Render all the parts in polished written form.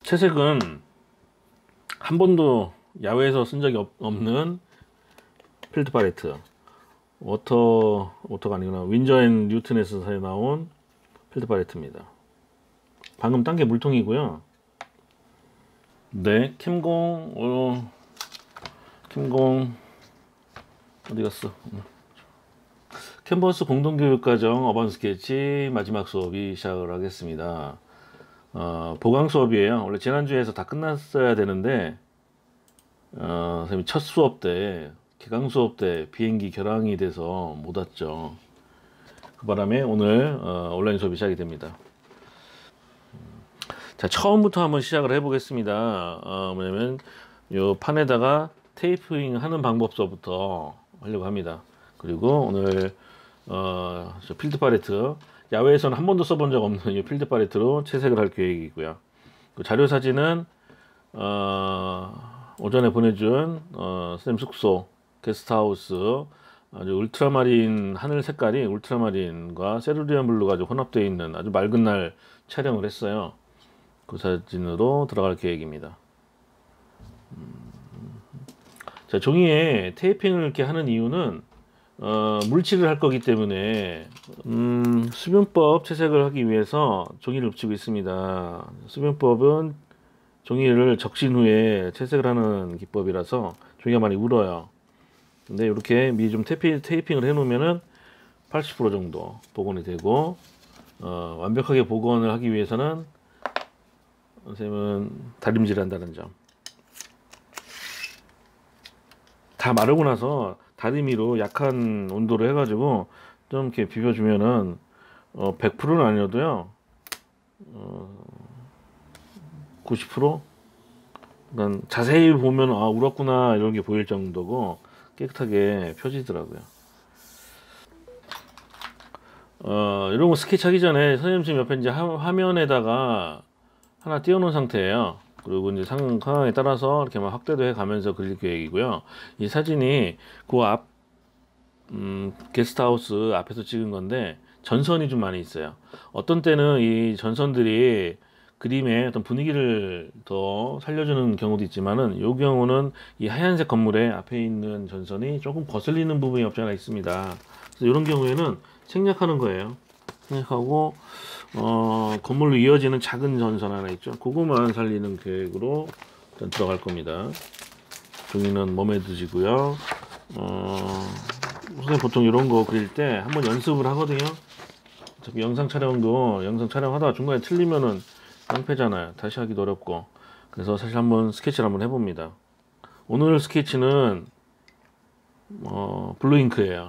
채색은 한 번도 야외에서 쓴 적이 없는 필드 팔레트. 워터가 아니구나. 윈저 앤 뉴튼에서 나온 필드 팔레트입니다. 방금 딴 게 물통이고요. 네, 킴공 어디 갔어? 캔버스 공동교육과정 어반 스케치 마지막 수업이 시작을 하겠습니다. 보강 수업이에요. 원래 지난주에서 다 끝났어야 되는데 선생님이 첫 수업 때, 개강 수업 때 비행기 결항이 돼서 못 왔죠. 그 바람에 오늘 온라인 수업이 시작이 됩니다. 자, 처음부터 한번 시작을 해보겠습니다. 뭐냐면 요 판에다가 테이핑 하는 방법서부터 하려고 합니다. 그리고 오늘 저 필드 팔레트, 야외에서는 한 번도 써본 적 없는 이 필드 팔레트로 채색을 할 계획이고요. 그 자료 사진은 오전에 보내준 선생님 숙소 게스트하우스, 아주 울트라마린, 하늘 색깔이 울트라마린과 세루리안 블루가 아주 혼합되어 있는 아주 맑은 날 촬영을 했어요. 그 사진으로 들어갈 계획입니다. 자, 종이에 테이핑을 이렇게 하는 이유는 물칠을 할 거기 때문에 수변법 채색을 하기 위해서 종이를 붙이고 있습니다. 수변법은 종이를 적신 후에 채색을 하는 기법이라서 종이가 많이 울어요. 근데 이렇게 미리 좀 테이핑을 해 놓으면은 80% 정도 복원이 되고, 완벽하게 복원을 하기 위해서는 선생님은 다림질을 한다는 점. 다 마르고 나서 다리미로 약한 온도로 해가지고 좀 이렇게 비벼주면은 100%는 아니어도요 90%? 그러니까 자세히 보면 아 울었구나 이런 게 보일 정도고 깨끗하게 펴지더라고요. 이런 거 스케치 하기 전에 선생님 지금 옆에 이제 화면에다가 하나 띄워놓은 상태예요. 그리고 이제 상황에 따라서 이렇게 막 확대도 해 가면서 그릴 계획이고요. 이 사진이 그 앞 게스트하우스 앞에서 찍은 건데 전선이 좀 많이 있어요. 어떤 때는 이 전선들이 그림의 어떤 분위기를 더 살려주는 경우도 있지만은 이 경우는 이 하얀색 건물의 앞에 있는 전선이 조금 거슬리는 부분이 없지 않아 있습니다. 그래서 이런 경우에는 생략하는 거예요. 생략하고 건물로 이어지는 작은 전선 하나 있죠. 그거만 살리는 계획으로 일단 들어갈 겁니다. 종이는 몸에 드시고요. 선생님 보통 이런 거 그릴 때 한번 연습을 하거든요. 어차피 영상 촬영하다가 중간에 틀리면은 낭패잖아요. 다시 하기도 어렵고. 그래서 사실 한번 스케치를 한번 해봅니다. 오늘 스케치는 블루잉크예요.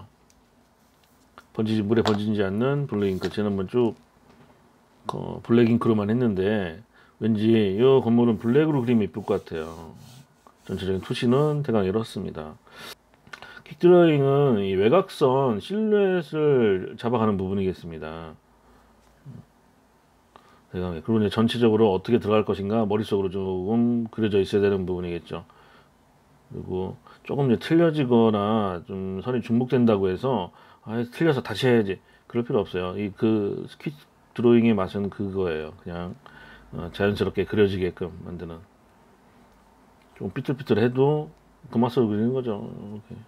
물에 번지지 않는 블루잉크. 지난번 쭉 블랙잉크로만 했는데 왠지 이 건물은 블랙으로 그리면 이쁠 것 같아요. 전체적인 투시는 대강 이렇습니다. 퀵드로잉은 이 외곽선 실루엣을 잡아가는 부분이겠습니다. 그리고 이제 전체적으로 어떻게 들어갈 것인가 머릿속으로 조금 그려져 있어야 되는 부분이겠죠. 그리고 조금 이제 틀려지거나 좀 선이 중복된다고 해서 틀려서 다시 해야지 그럴 필요 없어요. 퀵 드로잉의 맛은 그거예요. 그냥 자연스럽게 그려지게끔 만드는. 좀 삐뚤삐뚤해도 그 맛으로 그리는 거죠. 이렇게.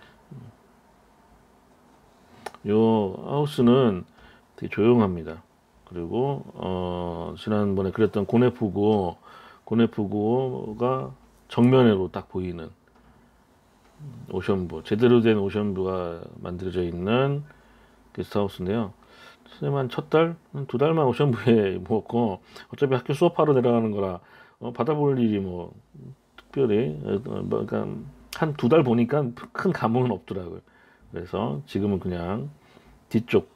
요 하우스는 되게 조용합니다. 그리고 지난번에 그렸던 고네푸구가 정면으로 딱 보이는 오션뷰, 제대로 된 오션뷰가 만들어져 있는 게스트하우스인데요. 선생님 한 첫 달, 두 달만 오션뷰에 묵었고 어차피 학교 수업하러 내려가는 거라 받아볼 일이 뭐 특별히 그러니까 한 두 달 보니까 큰 감흥은 없더라고요. 그래서 지금은 그냥 뒤쪽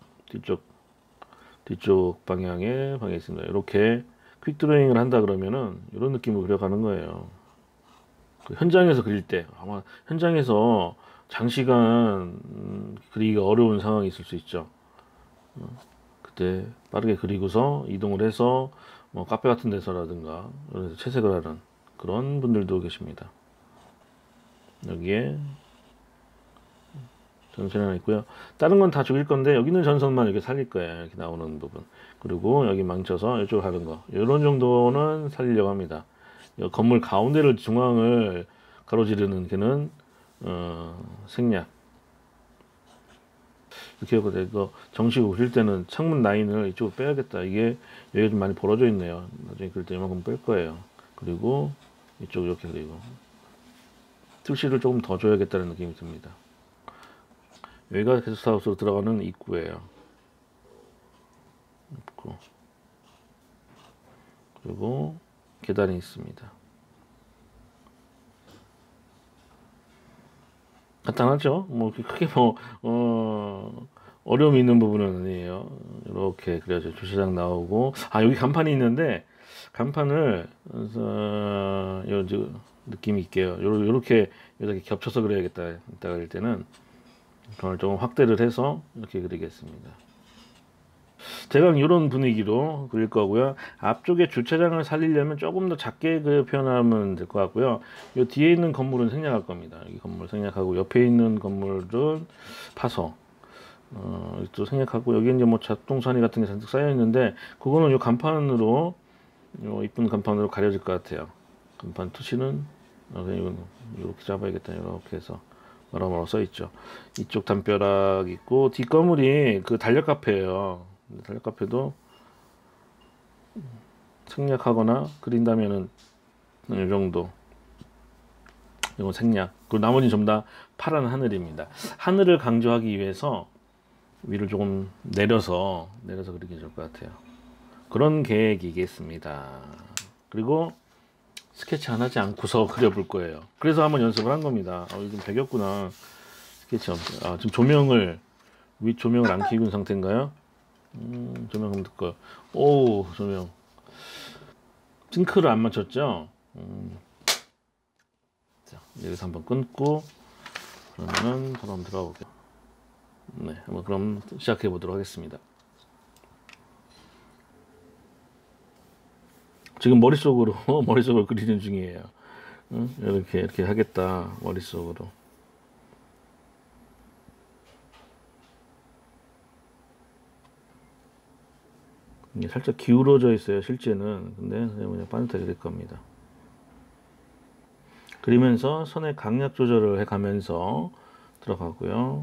방향에 있습니다. 이렇게 퀵 드로잉을 한다 그러면은 이런 느낌으로 그려가는 거예요. 그 현장에서 그릴 때 아마 현장에서 장시간 그리기가 어려운 상황이 있을 수 있죠. 그때 빠르게 그리고서 이동을 해서 뭐 카페 같은 데서라든가 이런 데서 채색을 하는 그런 분들도 계십니다. 여기에 전선이 하나 있고요. 다른 건 다 죽일 건데 여기는 전선만 이렇게 살릴 거예요. 이렇게 나오는 부분. 그리고 여기 망쳐서 이쪽으로 가는 거. 이런 정도는 살리려고 합니다. 건물 가운데를 중앙을 가로지르는 걔는 생략. 이렇게 하고 이거 정식으로 그릴 때는 창문 라인을 이쪽으로 빼야겠다. 이게 여기가 좀 많이 벌어져 있네요. 나중에 그릴 때 이만큼 뺄 거예요. 그리고 이쪽 이렇게 그리고 투시를 조금 더 줘야겠다는 느낌이 듭니다. 여기가 게스트하우스로 들어가는 입구예요. 입구. 그리고 계단이 있습니다. 간단하죠? 뭐 크게 뭐 어려움이 있는 부분은 아니에요. 이렇게 그려져 주차장 나오고 여기 간판이 있는데 간판을 이런 느낌 있게요. 요렇게 이렇게 겹쳐서 그려야겠다. 이따가 그릴 때는 그걸 조금 확대를 해서 이렇게 그리겠습니다. 대강 이런 분위기로 그릴 거고요. 앞쪽에 주차장을 살리려면 조금 더 작게 표현하면 될 것 같고요. 이 뒤에 있는 건물은 생략할 겁니다. 이 건물 생략하고 옆에 있는 건물은 파서 또 생략하고 여기 이제 뭐 잡동사니 같은 게 잔뜩 쌓여 있는데 그거는 이 간판으로 요 이쁜 간판으로 가려질 것 같아요. 간판 투시는 이건 이렇게 잡아야겠다. 이렇게 해서 뭐라 써 있죠. 이쪽 담벼락 있고 뒷건물이 그 달력 카페예요. 달력 카페도 생략하거나 그린다면은 이 정도. 이건 생략. 그리고 나머지 전부 다 파란 하늘입니다. 하늘을 강조하기 위해서 위를 조금 내려서 그리기 좋을 것 같아요. 그런 계획이겠습니다. 그리고 스케치 안 하지 않고서 그려볼 거예요. 그래서 한번 연습을 한 겁니다. 이건 배겼구나. 스케치 지금 조명을 윗 조명을 안 켜둔 상태인가요? 조명 한번 듣고. 오, 조명. 싱크를 안 맞췄죠? 자, 여기서 한번 끊고 그러면은 바로 한번 들어가 볼게요. 네, 한번 그럼 시작해 보도록 하겠습니다. 지금 머릿속으로 그리는 중이에요. 이렇게 하겠다 머릿속으로. 이게 살짝 기울어져 있어요 실제는. 근데 그냥 반듯하게 될 겁니다. 그리면서 선의 강약 조절을 해가면서 들어가고요.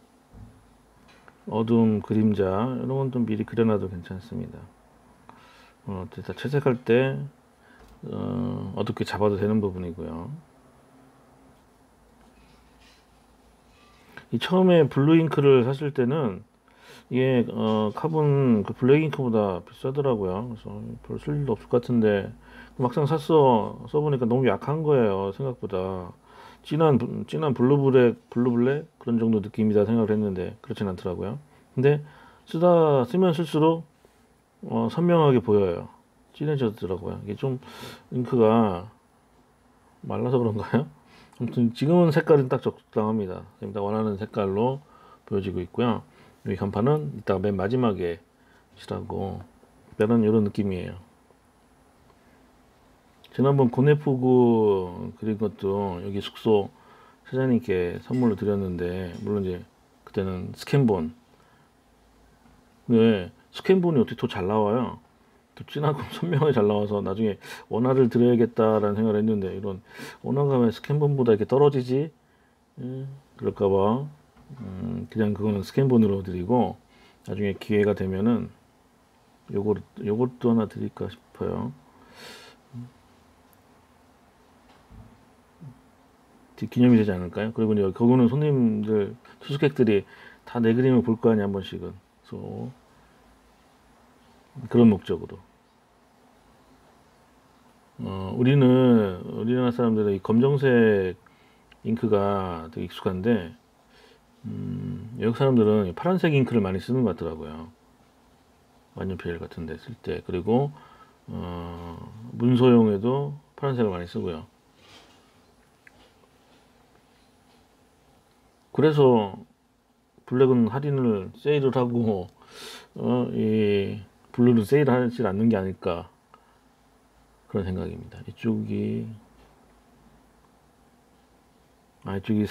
어두움 그림자 이런 건 좀 미리 그려놔도 괜찮습니다. 일단 채색할 때 어둡게 잡아도 되는 부분이고요. 이 처음에 블루 잉크를 샀을 때는 이게 카본 그 블랙 잉크보다 비싸더라고요. 그래서 별 쓸 일도 없을 것 같은데 막상 써보니까 너무 약한 거예요. 생각보다 진한 블루블랙 그런 정도 느낌이다 생각을 했는데 그렇진 않더라고요. 근데 쓰면 쓸수록 선명하게 보여요. 진해졌더라고요. 이게 좀 잉크가 말라서 그런가요? 아무튼 지금은 색깔은 딱 적당합니다. 딱 원하는 색깔로 보여지고 있고요. 여기 간판은 이따가 맨 마지막에 칠하고 별은 이런 느낌이에요. 지난번 고네프구 그린 것도 여기 숙소 사장님께 선물로 드렸는데 물론 이제 그때는 스캔본. 네, 스캔본이 어떻게 더 잘 나와요. 더 진하고 선명하게 잘 나와서 나중에 원화를 드려야겠다라는 생각을 했는데 이런 원화가 왜 스캔본보다 이렇게 떨어지지? 그럴까봐 그냥 그거는 스캔본으로 드리고 나중에 기회가 되면은 요것도 하나 드릴까 싶어요. 기념이 되지 않을까요? 그리고 이제 거기는 손님들 투숙객들이 다 내 그림을 볼 거 아니야 한 번씩은. 그래서 그런 목적으로. 우리나라 사람들은 이 검정색 잉크가 되게 익숙한데 외국 사람들은 파란색 잉크를 많이 쓰는 것 같더라고요. 만년필 같은 데 쓸 때. 그리고 문서용에도 파란색을 많이 쓰고요. 그래서 블랙은 세일을 하고 이 블루는 세일하지 않는 게 아닐까 그런 생각입니다. 이쪽이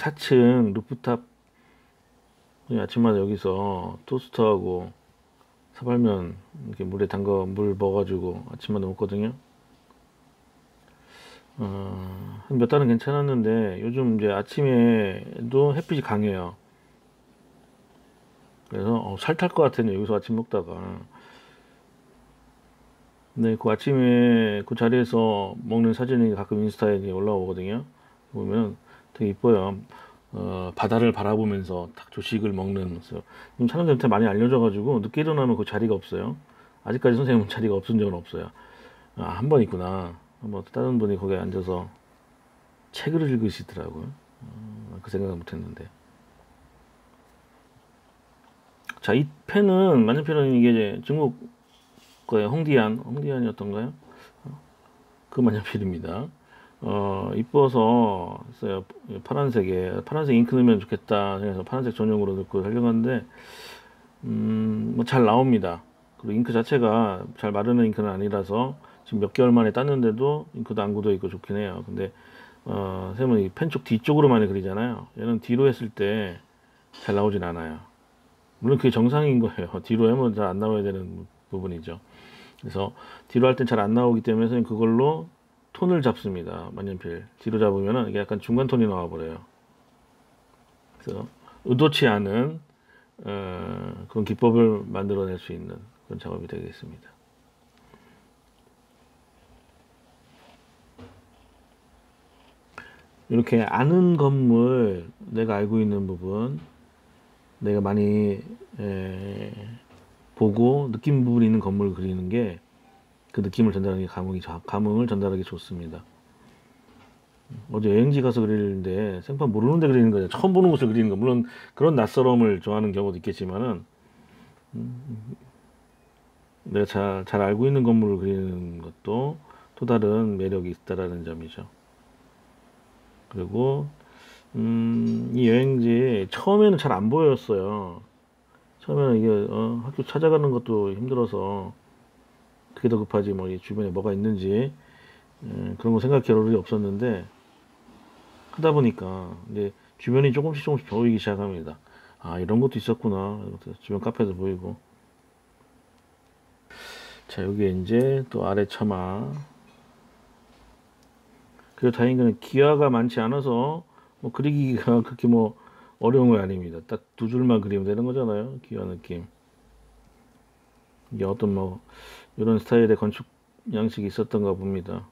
4층 루프탑 아침마다 여기서 토스트하고 사발면 이렇게 물에 담가 물 먹어가지고 아침마다 먹거든요. 한 몇 달은 괜찮았는데 요즘 이제 아침에도 햇빛이 강해요. 그래서 살 탈 것 같아요. 여기서 아침 먹다가. 근데 그 아침에 그 자리에서 먹는 사진이 가끔 인스타에 올라오거든요. 보면 되게 이뻐요. 바다를 바라보면서 딱 조식을 먹는 모습. 지금 사람들한테 많이 알려져가지고 늦게 일어나면 그 자리가 없어요. 아직까지 선생님은 자리가 없은 적은 없어요. 한 번 있구나. 한번 다른 분이 거기에 앉아서 책을 읽으시더라고요. 그 생각을 못했는데. 자, 이 펜은 만년필은 이게 이제 중국 거예요. 홍디안이었던가요? 그 만년필입니다. 이뻐서 했어요. 파란색 잉크 넣으면 좋겠다 해서 파란색 전용으로 넣고 하려고 하는데 뭐 잘 나옵니다. 그리고 잉크 자체가 잘 마르는 잉크는 아니라서 지금 몇 개월 만에 땄는데도 잉크도 안 굳어 있고 좋긴 해요. 근데 선생님은 이 펜 쪽 뒤쪽으로 많이 그리잖아요. 얘는 뒤로 했을 때 잘 나오진 않아요. 물론 그게 정상인 거예요. 뒤로 하면 잘 안 나와야 되는 부분이죠. 그래서 뒤로 할 땐 잘 안 나오기 때문에 선생님 그걸로 톤을 잡습니다. 만년필 뒤로 잡으면 이게 약간 중간 톤이 나와 버려요. 그래서 의도치 않은 그런 기법을 만들어낼 수 있는 그런 작업이 되겠습니다. 이렇게 아는 건물, 내가 알고 있는 부분, 내가 많이 보고 느낀 부분이 있는 건물을 그리는 게 그 느낌을 전달하는 게 감흥을 전달하기 좋습니다. 어제 여행지 가서 그리는데 생판 모르는데 그리는 거죠. 처음 보는 곳을 그리는 거. 물론 그런 낯설음을 좋아하는 경우도 있겠지만은 내가 잘 알고 있는 건물을 그리는 것도 또 다른 매력이 있다라는 점이죠. 그리고 이 여행지 처음에는 잘 안 보였어요. 처음에는 이게 학교 찾아가는 것도 힘들어서 그게 더 급하지 뭐 이 주변에 뭐가 있는지 그런 거 생각할 겨를이 없었는데 하다 보니까 이제 주변이 조금씩 보이기 시작합니다. 아, 이런 것도 있었구나. 주변 카페도 보이고. 자, 여기에 이제 또 아래 처마. 그리고 다행인 거는 기와가 많지 않아서 뭐 그리기가 그렇게 뭐 어려운 거 아닙니다. 딱 두 줄만 그리면 되는 거잖아요. 기와 느낌. 이게 어떤 뭐 이런 스타일의 건축 양식이 있었던가 봅니다.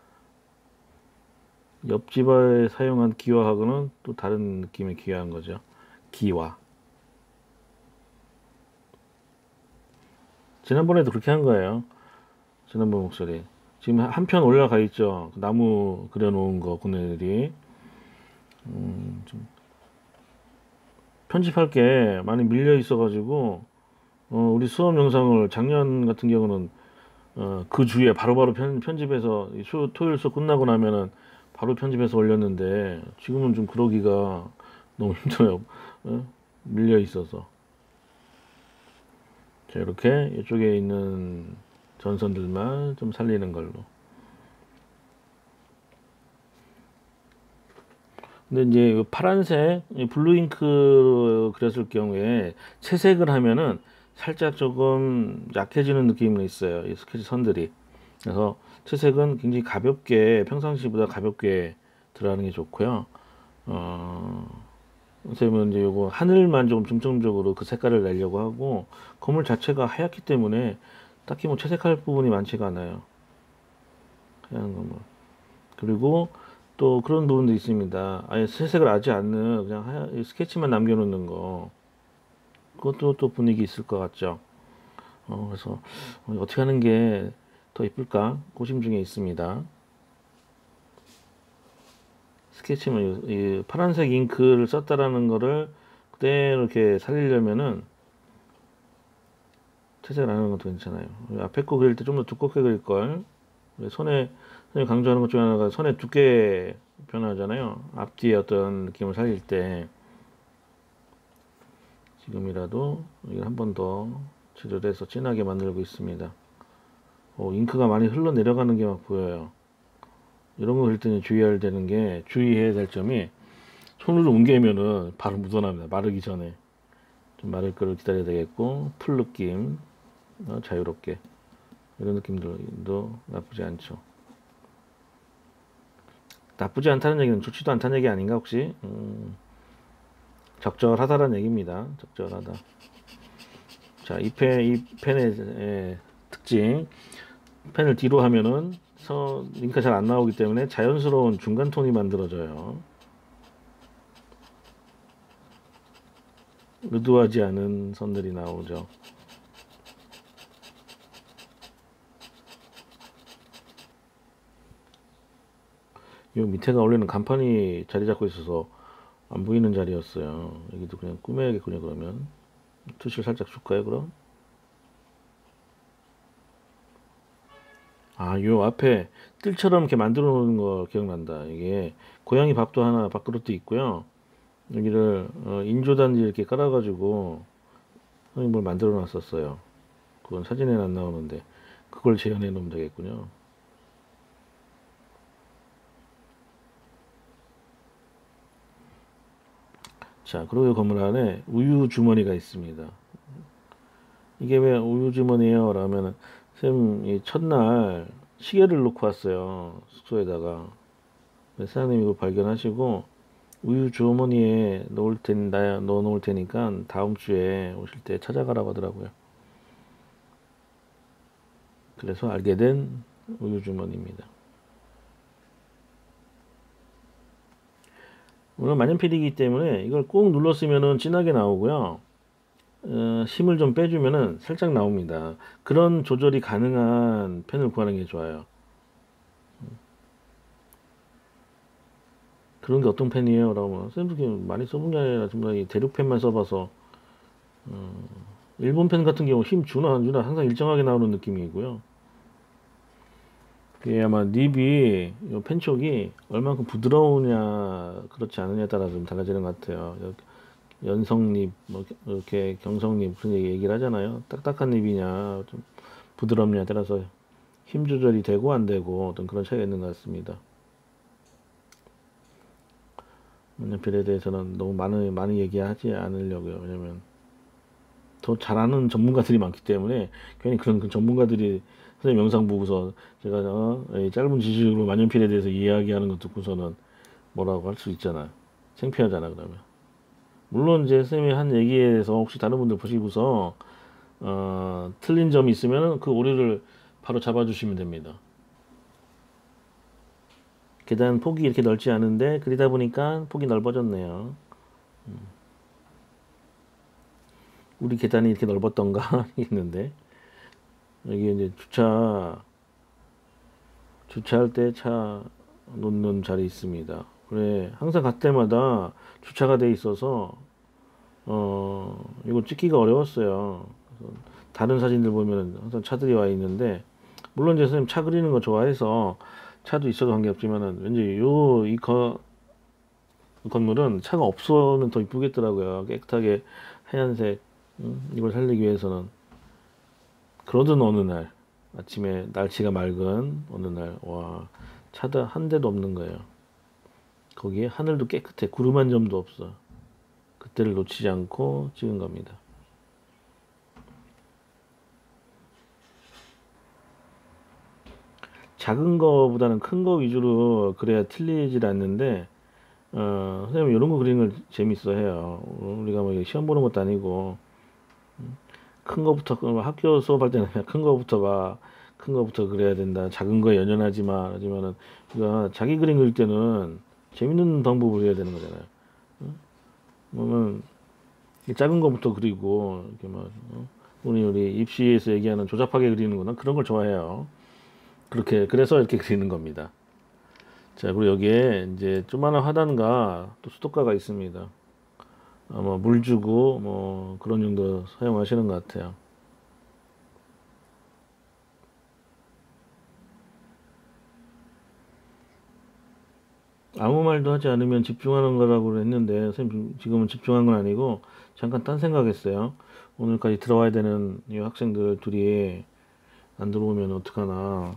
옆집에 사용한 기와하고는 또 다른 느낌의 기와인 거죠. 기와. 지난번에도 그렇게 한 거예요. 지난번 목소리. 지금 한 편 올라가 있죠. 나무 그려놓은 거, 그네들이. 좀 편집할 게 많이 밀려 있어가지고, 우리 수업 영상을 작년 같은 경우는, 그 주에 바로바로 편집해서, 토요일 수업 끝나고 나면은 바로 편집해서 올렸는데, 지금은 좀 그러기가 너무 힘들어요. 밀려 있어서. 자, 이렇게 이쪽에 있는 전선들만 좀 살리는 걸로. 근데 이제 파란색 블루 잉크 그렸을 경우에 채색을 하면은 살짝 조금 약해지는 느낌이 있어요. 이 스케치 선들이. 그래서 채색은 굉장히 가볍게 평상시보다 가볍게 들어가는 게 좋고요. 선생님은 이제 요거 하늘만 좀 중점적으로 그 색깔을 내려고 하고 건물 자체가 하얗기 때문에 딱히 뭐 채색할 부분이 많지가 않아요. 하얀 건물. 그리고 또 그런 부분도 있습니다. 아예 채색을 하지 않는 그냥 스케치만 남겨놓는 거. 그것도 또 분위기 있을 것 같죠. 그래서 어떻게 하는 게 더 이쁠까 고심 중에 있습니다. 스케치만 이 파란색 잉크를 썼다라는 거를 그대로 이렇게 살리려면은 채색을 안 하는 것도 괜찮아요. 앞에 거 그릴 때 좀 더 두껍게 그릴 걸. 손에 강조하는 것 중에 하나가 손의 두께 변화잖아요. 앞뒤의 어떤 느낌을 살릴 때 지금이라도 이걸 한 번 더 칠을 해서 진하게 만들고 있습니다. 잉크가 많이 흘러내려가는 게 막 보여요. 이런 거 그릴 때는 주의해야 될 점이 손으로 옮기면은 바로 묻어납니다. 마르기 전에 좀 마를 거를 기다려야 되겠고 풀 느낌 자유롭게 이런 느낌도 나쁘지 않죠. 나쁘지 않다는 얘기는 좋지도 않다는 얘기 아닌가 혹시? 적절하다는 얘기입니다. 적절하다. 자, 이 펜의 특징. 펜을 뒤로 하면은 잉크가 잘 안 나오기 때문에 자연스러운 중간 톤이 만들어져요. 의도하지 않은 선들이 나오죠. 이 밑에가 원래는 간판이 자리 잡고 있어서 안 보이는 자리였어요. 여기도 그냥 꾸며야겠군요. 그러면 투시를 살짝 줄까요? 그럼 요 앞에 뜰처럼 이렇게 만들어 놓은 거 기억난다. 이게 고양이 밥도 하나 밥그릇도 있고요. 여기를 인조단지 이렇게 깔아가지고 뭘 만들어 놨었어요. 그건 사진에는 안 나오는데 그걸 재현해 놓으면 되겠군요. 자, 그리고 이 건물 안에 우유 주머니가 있습니다. 이게 왜 우유 주머니예요? 라면 쌤이 첫날 시계를 놓고 왔어요. 숙소에다가. 사장님이 이거 발견하시고 우유 주머니에 넣어 놓을 테니까 다음 주에 오실 때 찾아가라고 하더라고요. 그래서 알게 된 우유 주머니입니다. 오늘 만년필이기 때문에 이걸 꾹 눌렀으면은 진하게 나오고요. 힘을 좀 빼주면은 살짝 나옵니다. 그런 조절이 가능한 펜을 구하는 게 좋아요. 그런 게 어떤 펜이에요? 라고 하면 쌤도 많이 써본 게 아니라 정말 이 대륙펜만 써봐서 일본 펜 같은 경우 힘 주나 안 주나 항상 일정하게 나오는 느낌이고요. 그게 아마 닙이 이 펜촉이 얼만큼 부드러우냐 그렇지 않느냐에 따라 좀 달라지는 것 같아요. 연성립 뭐 이렇게 경성립 무슨 얘기를 하잖아요. 딱딱한 립이냐 좀 부드럽냐에 따라서 힘 조절이 되고 안 되고 어떤 그런 차이가 있는 것 같습니다. 만년필에 대해서는 너무 많이 얘기하지 않으려고요. 왜냐면 더 잘하는 전문가들이 많기 때문에 괜히 그런 그 전문가들이 선생님 영상 보고서 제가 짧은 지식으로 만년필에 대해서 이야기하는 거 듣고서는 뭐라고 할 수 있잖아. 창피하잖아 그러면. 물론 이제 선생님이 한 얘기에 대해서 혹시 다른 분들 보시고서 틀린 점이 있으면 그 오류를 바로 잡아주시면 됩니다. 계단 폭이 이렇게 넓지 않은데 그리다 보니까 폭이 넓어졌네요. 우리 계단이 이렇게 넓었던가 했는데 여기 이제 주차할 때 차 놓는 자리 있습니다. 그래 항상 갈 때마다 주차가 돼 있어서 이거 찍기가 어려웠어요. 그래서 다른 사진들 보면 항상 차들이 와 있는데 물론 이제 선생님 차 그리는 거 좋아해서 차도 있어도 관계없지만은 왠지 이 건물은 차가 없으면 더 이쁘겠더라고요. 깨끗하게 하얀색 이걸 살리기 위해서는. 그러던 어느 날 아침에 날씨가 맑은 어느 날 와 차도 한 대도 없는 거예요. 거기에 하늘도 깨끗해. 구름 한 점도 없어. 그때를 놓치지 않고 찍은 겁니다. 작은 거보다는 큰 거 위주로 그래야 틀리질 않는데 선생님 이런 거 그리는 걸 재밌어 해요. 우리가 뭐 시험 보는 것도 아니고 큰 거부터 학교 수업할 때는 그냥 큰 거부터 봐. 큰 거부터 그려야 된다. 작은 거에 연연하지 마. 하지만은 우리가 자기 그림 그릴 때는 재밌는 방법으로 해야 되는 거잖아요. 그러면 작은 거부터 그리고 이렇게 막 우리 입시에서 얘기하는 조잡하게 그리는 거는 그런 걸 좋아해요. 그래서 이렇게 그리는 겁니다. 자, 그리고 여기에 이제 조그마한 화단과 또 수도가가 있습니다. 아마 물 주고 뭐 그런 용도 사용하시는 것 같아요. 아무 말도 하지 않으면 집중하는 거라고 했는데 선생님 지금은 집중한 건 아니고 잠깐 딴 생각했어요. 오늘까지 들어와야 되는 이 학생들 둘이 안 들어오면 어떡하나.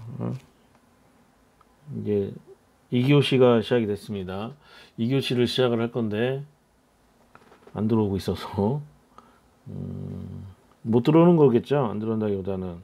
이제 2교시가 시작이 됐습니다. 2교시를 시작을 할 건데 안 들어오고 있어서 못 들어오는 거겠죠. 안 들어온다기보다는.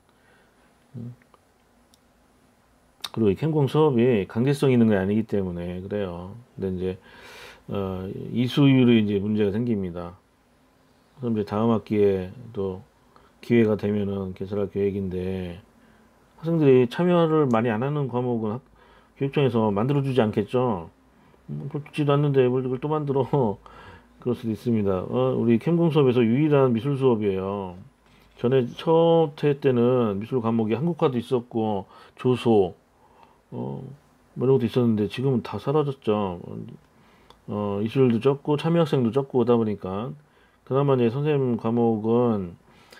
그리고 이 캠공 수업이 강제성 있는 게 아니기 때문에 그래요. 근데 이제 이수율이 이제 문제가 생깁니다. 그럼 이제 다음 학기에 또 기회가 되면은 개설할 계획인데 학생들이 참여를 많이 안 하는 과목은 교육청에서 만들어주지 않겠죠. 그렇지도 않는데 뭘 이걸 또 만들어. 그럴 수도 있습니다. 우리 캠공 수업에서 유일한 미술 수업이에요. 전에 첫 회 때는 미술 과목이 한국화도 있었고 조소 뭐 이런 것도 있었는데 지금은 다 사라졌죠. 이수율도 적고 참여 학생도 적고 그러다 보니까 그나마 이제 선생님 과목은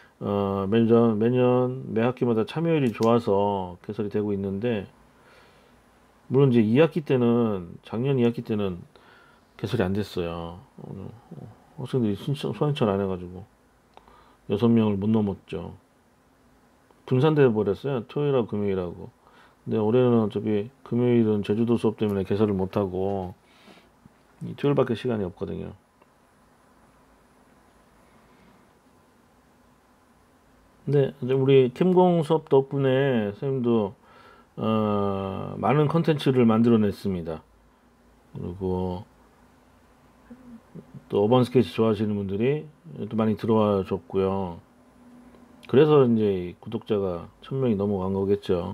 매년 매 학기마다 참여율이 좋아서 개설이 되고 있는데 물론 이제 2학기 때는 작년 2학기 때는 개설이 안 됐어요. 학생들이 소환철 안 해가지고 6명을 못 넘었죠. 분산돼 버렸어요. 토요일하고 금요일하고. 근데 올해는 어차피 금요일은 제주도 수업 때문에 개설을 못 하고 토요일밖에 시간이 없거든요. 근데 이제 우리 캠공 수업 덕분에 선생님도 많은 컨텐츠를 만들어냈습니다. 그리고 또 어반 스케치 좋아하시는 분들이 또 많이 들어와 줬고요. 그래서 이제 구독자가 1000명이 넘어간 거겠죠.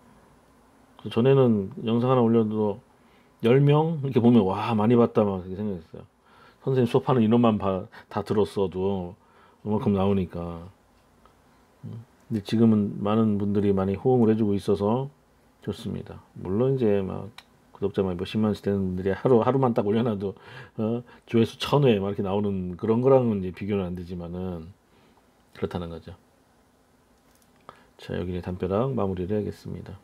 전에는 영상 하나 올려도 10명 이렇게 보면 와 많이 봤다 막 그렇게 생각했어요. 선생님 수업하는 인원만 다 들었어도 그만큼 나오니까. 근데 지금은 많은 분들이 많이 호응을 해주고 있어서 좋습니다. 물론 이제 막 구독자만 몇십만씩 되는 분들이 하루만 딱 올려놔도 조회수 1000회 막 이렇게 나오는 그런 거랑은 이제 비교는 안 되지만은 그렇다는 거죠. 자, 여기 담벼락 마무리를 해야겠습니다.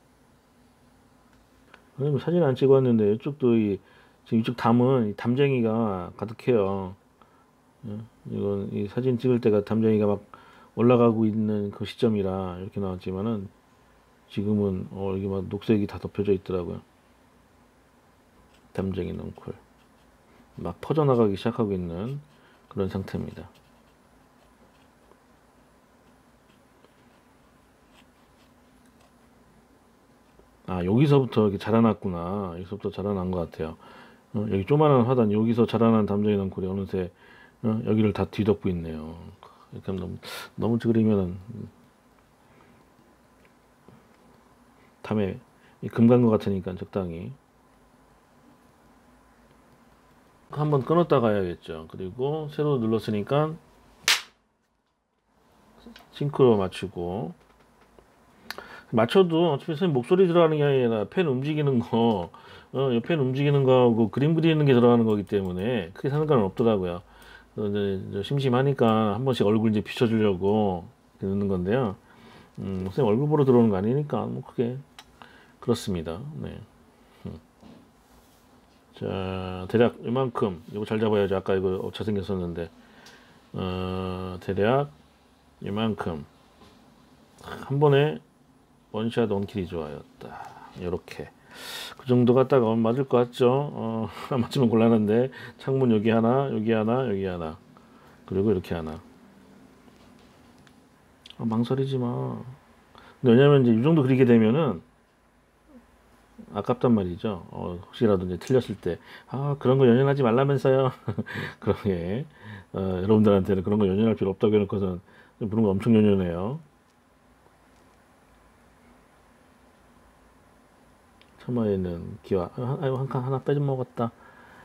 선생님 사진 안 찍었는데 이쪽도 지금 이쪽 담은 이 담쟁이가 가득해요. 이건 이 사진 찍을 때가 담쟁이가 막 올라가고 있는 그 시점이라 이렇게 나왔지만은 지금은 이게 막 녹색이 다 덮여져 있더라고요. 담쟁이 넝쿨 막 퍼져나가기 시작하고 있는 그런 상태입니다. 아, 여기서부터 이렇게 자라났구나. 여기서부터 자라난 것 같아요. 여기 조만한 화단 여기서 자라난 담쟁이 넝쿨이 어느새 여기를 다 뒤덮고 있네요. 이렇게 너무 그리면은 담에 금 간 것 같으니까 적당히 한번 끊었다 가야겠죠. 그리고 새로 눌렀으니까 싱크로 맞추고 맞춰도 어차피 선생님 목소리 들어가는 게 아니라 펜 움직이는 거 펜 움직이는 거하고 그림 그리는 게 들어가는 거기 때문에 크게 상관은 없더라고요. 이제 심심하니까 한 번씩 얼굴 이제 비춰주려고 넣는 건데요. 선생님 얼굴 보러 들어오는 거 아니니까 뭐 크게 그렇습니다. 네. 자, 대략 이만큼 이거 잘 잡아야지. 아까 이거 오차 생겼었는데 대략 이만큼 한 번에 원샷 원킬이 좋아요. 딱 이렇게 그 정도가 딱 맞을 것 같죠? 안 맞으면 곤란한데 창문 여기 하나, 여기 하나, 여기 하나, 그리고 이렇게 하나. 망설이지 마. 근데 왜냐면 이제 이 정도 그리게 되면은 아깝단 말이죠. 혹시라도 이제 틀렸을 때, 그런 거 연연하지 말라면서요. 그런 게, 여러분들한테는 그런 거 연연할 필요 없다고 해놓고선 그런 거 엄청 연연해요. 처마에는 기와, 아유, 한 칸 하나 빼먹었다.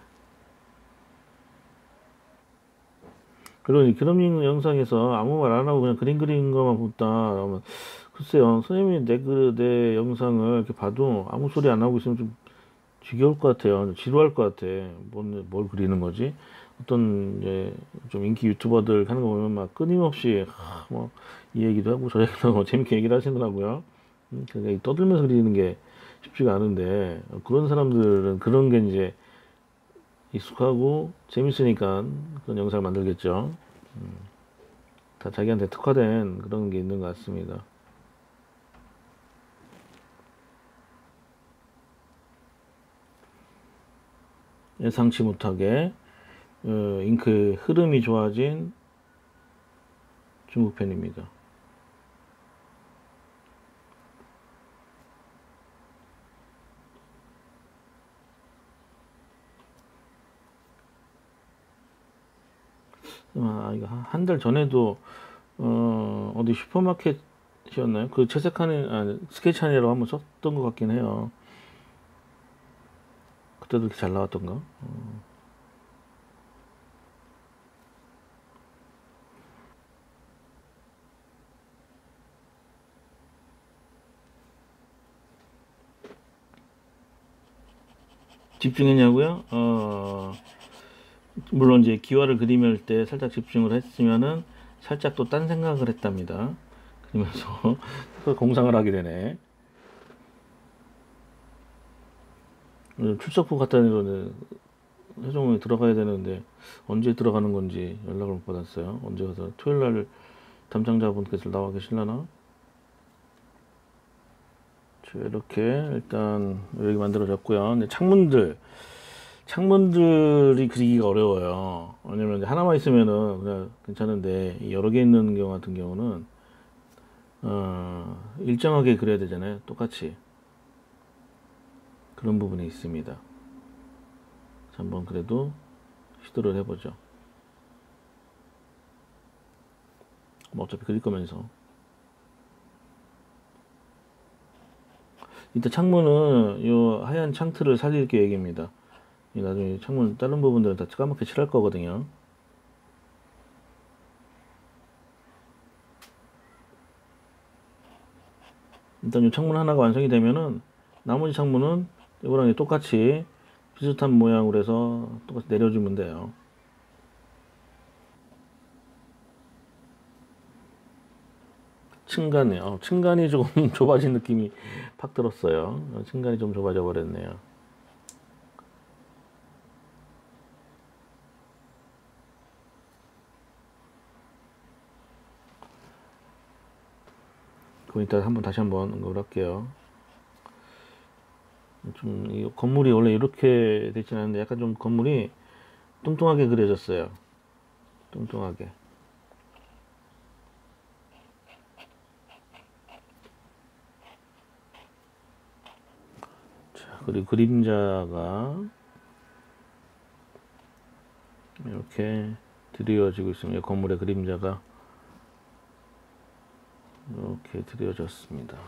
그리고 이 그림링 영상에서 아무 말 안 하고 그냥 그림 그리는 것만 보다 그러면 글쎄요, 선생님이 내 영상을 이렇게 봐도 아무 소리 안 하고 있으면 좀 지겨울 것 같아요. 지루할 것 같아. 뭘 그리는 거지? 어떤 이제 좀 인기 유튜버들 하는 거 보면 막 끊임없이 뭐 이 얘기도 하고 저 얘기도 하고 재밌게 얘기를 하시더라고요. 그러니까 떠들면서 그리는 게 쉽지가 않은데 그런 사람들은 그런 게 이제 익숙하고 재밌으니까 그런 영상을 만들겠죠. 다 자기한테 특화된 그런 게 있는 것 같습니다. 예상치 못하게 잉크의 흐름이 좋아진 중국 펜입니다. 이거 한 달 전에도 어디 슈퍼마켓이었나요? 그 채색하는 스케치하느라고 한번 썼던 것 같긴 해요. 그때도 이렇게 잘 나왔던가? 집중했냐고요? 물론 이제 기와를 그리면할 때 살짝 집중을 했으면은 살짝 또 딴 생각을 했답니다. 그러면서 공상을 하게 되네. 출석부 갖다 내려는 회종에 들어가야 되는데 언제 들어가는 건지 연락을 못 받았어요. 언제 가서 토요일 날 담당자분께서 나와 계실라나? 이렇게 일단 여기 만들어졌고요. 근데 창문들이 그리기가 어려워요. 왜냐면 하나만 있으면은 그냥 괜찮은데 여러 개 있는 경우 같은 경우는 일정하게 그려야 되잖아요. 똑같이 그런 부분이 있습니다. 한번 그래도 시도를 해보죠. 뭐 어차피 그릴 거면서. 이때 창문은 이 하얀 창틀을 살릴 계획입니다. 나중에 창문 다른 부분들은 다 까맣게 칠할 거거든요. 일단 이 창문 하나가 완성이 되면은 나머지 창문은 이거랑 똑같이 비슷한 모양으로 해서 똑같이 내려주면 돼요. 층간이 층간이 조금 좁아진 느낌이 팍 들었어요. 층간이 좀 좁아져 버렸네요. 그럼 이따 다시 한번 언급을 할게요. 이 건물이 원래 이렇게 되지 않았는데 약간 좀 건물이 뚱뚱하게 그려졌어요. 뚱뚱하게. 자, 그리고 그림자가 이렇게 드리워지고 있습니다. 건물의 그림자가 이렇게 드려졌습니다.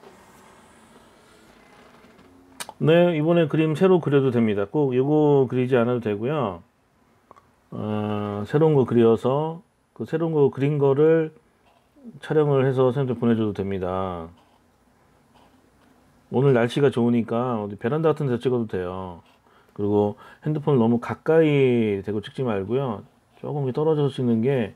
네, 이번에 그림 새로 그려도 됩니다. 꼭 이거 그리지 않아도 되고요. 새로운 거 그려서 그 새로운 거 그린 거를 촬영을 해서 선생님들 보내줘도 됩니다. 오늘 날씨가 좋으니까 어디 베란다 같은 데서 찍어도 돼요. 그리고 핸드폰을 너무 가까이 대고 찍지 말고요. 조금 떨어져서 찍는 게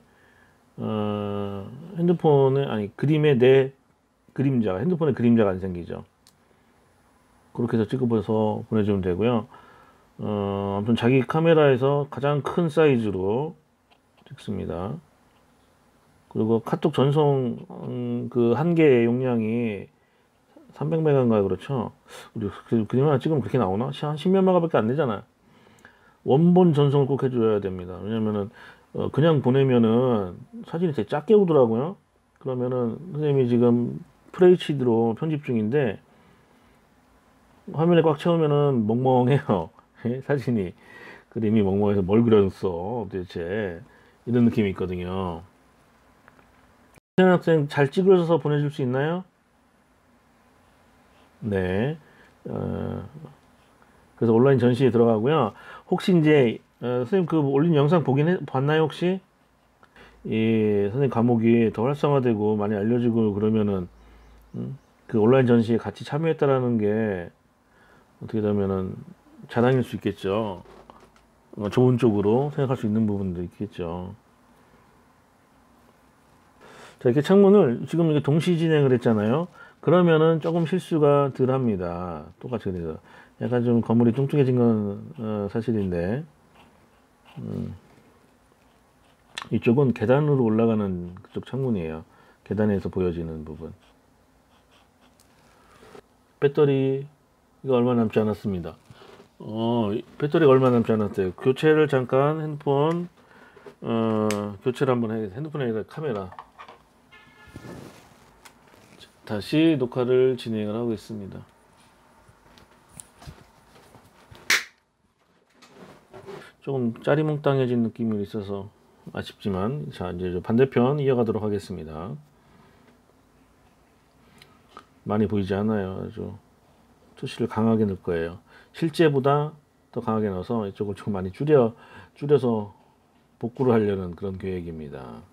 핸드폰에 그림에 내 그림자가 핸드폰에 그림자가 안 생기죠. 그렇게 해서 찍어서 보내주면 되고요. 아무튼 자기 카메라에서 가장 큰 사이즈로 찍습니다. 그리고 카톡 전송 그 한 개의 용량이 300메가인가요? 그렇죠? 우리 그림 하나 찍으면 그렇게 나오나? 한 10몇 메가밖에 안 되잖아요. 원본 전송을 꼭 해줘야 됩니다. 왜냐면은 그냥 보내면은 사진이 되게 작게 오더라고요. 그러면은 선생님이 지금 FHD로 편집 중인데 화면에 꽉 채우면은 멍멍해요. 사진이 그림이 멍멍해서 뭘 그렸어 도대체 이런 느낌이 있거든요. 학생 잘 찍어서 보내줄 수 있나요? 네. 그래서 온라인 전시에 들어가고요. 혹시 이제 선생님 그 올린 영상 봤나요 혹시? 이 선생님 과목이 더 활성화되고 많이 알려지고 그러면은 그 온라인 전시에 같이 참여했다라는 게 어떻게 되면은 자랑일 수 있겠죠. 좋은 쪽으로 생각할 수 있는 부분도 있겠죠. 자, 이렇게 창문을 지금 이게 동시 진행을 했잖아요. 그러면은 조금 실수가 덜 합니다. 똑같이 그래서 약간 좀 건물이 뚱뚱해진 건 사실인데 이쪽은 계단으로 올라가는 그쪽 창문이에요. 계단에서 보여지는 부분. 배터리가 얼마 남지 않았습니다. 배터리가 얼마 남지 않았어요. 교체를 잠깐 핸드폰 교체를 한번 해야겠어요. 핸드폰에 카메라 다시 녹화를 진행을 하고 있습니다. 조금 짜리몽땅해진 느낌이 있어서 아쉽지만, 자, 이제 반대편 이어가도록 하겠습니다. 많이 보이지 않아요. 아주 투시를 강하게 넣을 거예요. 실제보다 더 강하게 넣어서 이쪽을 조금 많이 줄여서 복구를 하려는 그런 계획입니다.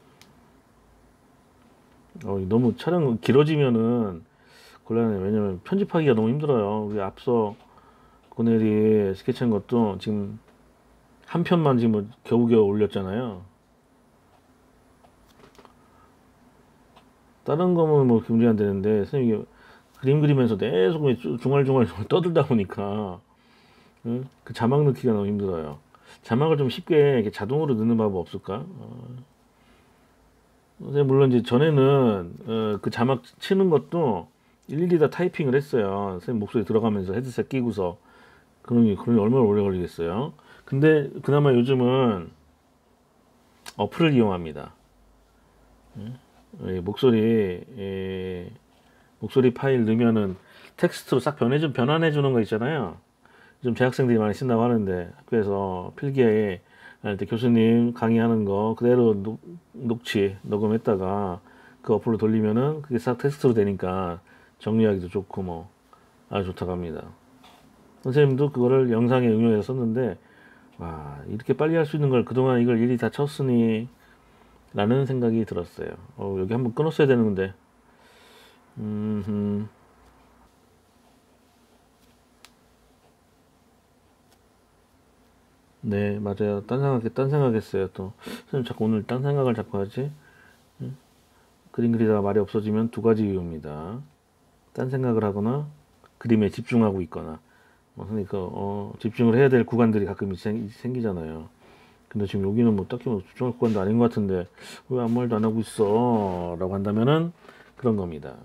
너무 촬영 길어지면은 곤란해요. 왜냐면 편집하기가 너무 힘들어요. 우리 앞서 고넬이 스케치한 것도 지금 한 편만 지금 겨우겨우 올렸잖아요. 다른 거면 뭐 문제 안 되는데 선생님이 그림 그리면서 계속 중얼중얼 떠들다 보니까 그 자막 넣기가 너무 힘들어요. 자막을 좀 쉽게 이렇게 자동으로 넣는 방법 없을까? 물론 이제 전에는 그 자막 치는 것도 일일이 다 타이핑을 했어요. 선생님 목소리 들어가면서 헤드셋 끼고서 그러니 얼마나 오래 걸리겠어요. 근데 그나마 요즘은 어플을 이용합니다. 목소리 파일 넣으면은 텍스트로 싹 변환해 주는 거 있잖아요. 좀 재학생들이 많이 쓴다고 하는데 학교에서 필기에 할 때 교수님 강의하는 거 그대로 녹음했다가 그 어플로 돌리면은 그게 싹 텍스트로 되니까 정리하기도 좋고 뭐 아주 좋다고 합니다. 선생님도 그거를 영상에 응용해서 썼는데 와, 이렇게 빨리 할 수 있는 걸 그동안 이걸 일일이 다 쳤으니 라는 생각이 들었어요. 여기 한번 끊었어야 되는데. 네, 맞아요. 딴 생각했어요. 또 선생님 자꾸 오늘 딴 생각을 자꾸 하지. 그림 그리다가 말이 없어지면 두 가지 이유입니다. 딴 생각을 하거나 그림에 집중하고 있거나. 선생님 집중을 해야 될 구간들이 가끔 생기잖아요. 근데 지금 여기는 뭐 딱히 뭐 집중할 구간도 아닌 것 같은데 왜 아무 말도 안 하고 있어? 라고 한다면은 그런 겁니다.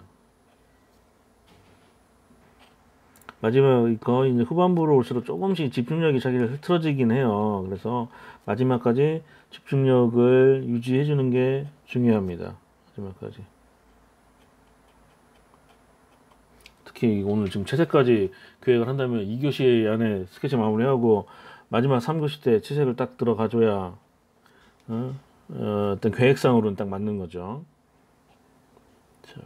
마지막 거의 이제 후반부로 올수록 조금씩 집중력이 자기를 흐트러지긴 해요. 그래서 마지막까지 집중력을 유지해 주는 게 중요합니다. 마지막까지. 특히 오늘 지금 채색까지 계획을 한다면 2교시 안에 스케치 마무리하고 마지막 3교시 때 채색을 딱 들어가줘야 어떤 계획상으로는 딱 맞는 거죠. 자.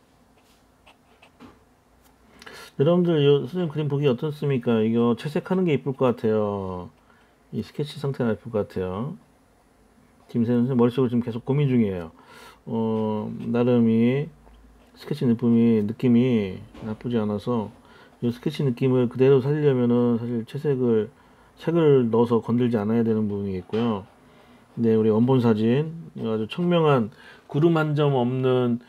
여러분들 선생님 그림 보기 어떻습니까? 이거 채색하는 게 이쁠 것 같아요. 이 스케치 상태가 이쁠 것 같아요. 지금 선생님 머릿속으로 지금 계속 고민 중이에요. 나름 이 스케치 느낌이 나쁘지 않아서 이 스케치 느낌을 그대로 살리려면은 사실 색을 넣어서 건들지 않아야 되는 부분이 있고요. 네, 우리 원본 사진 아주 청명한 구름 한 점 없는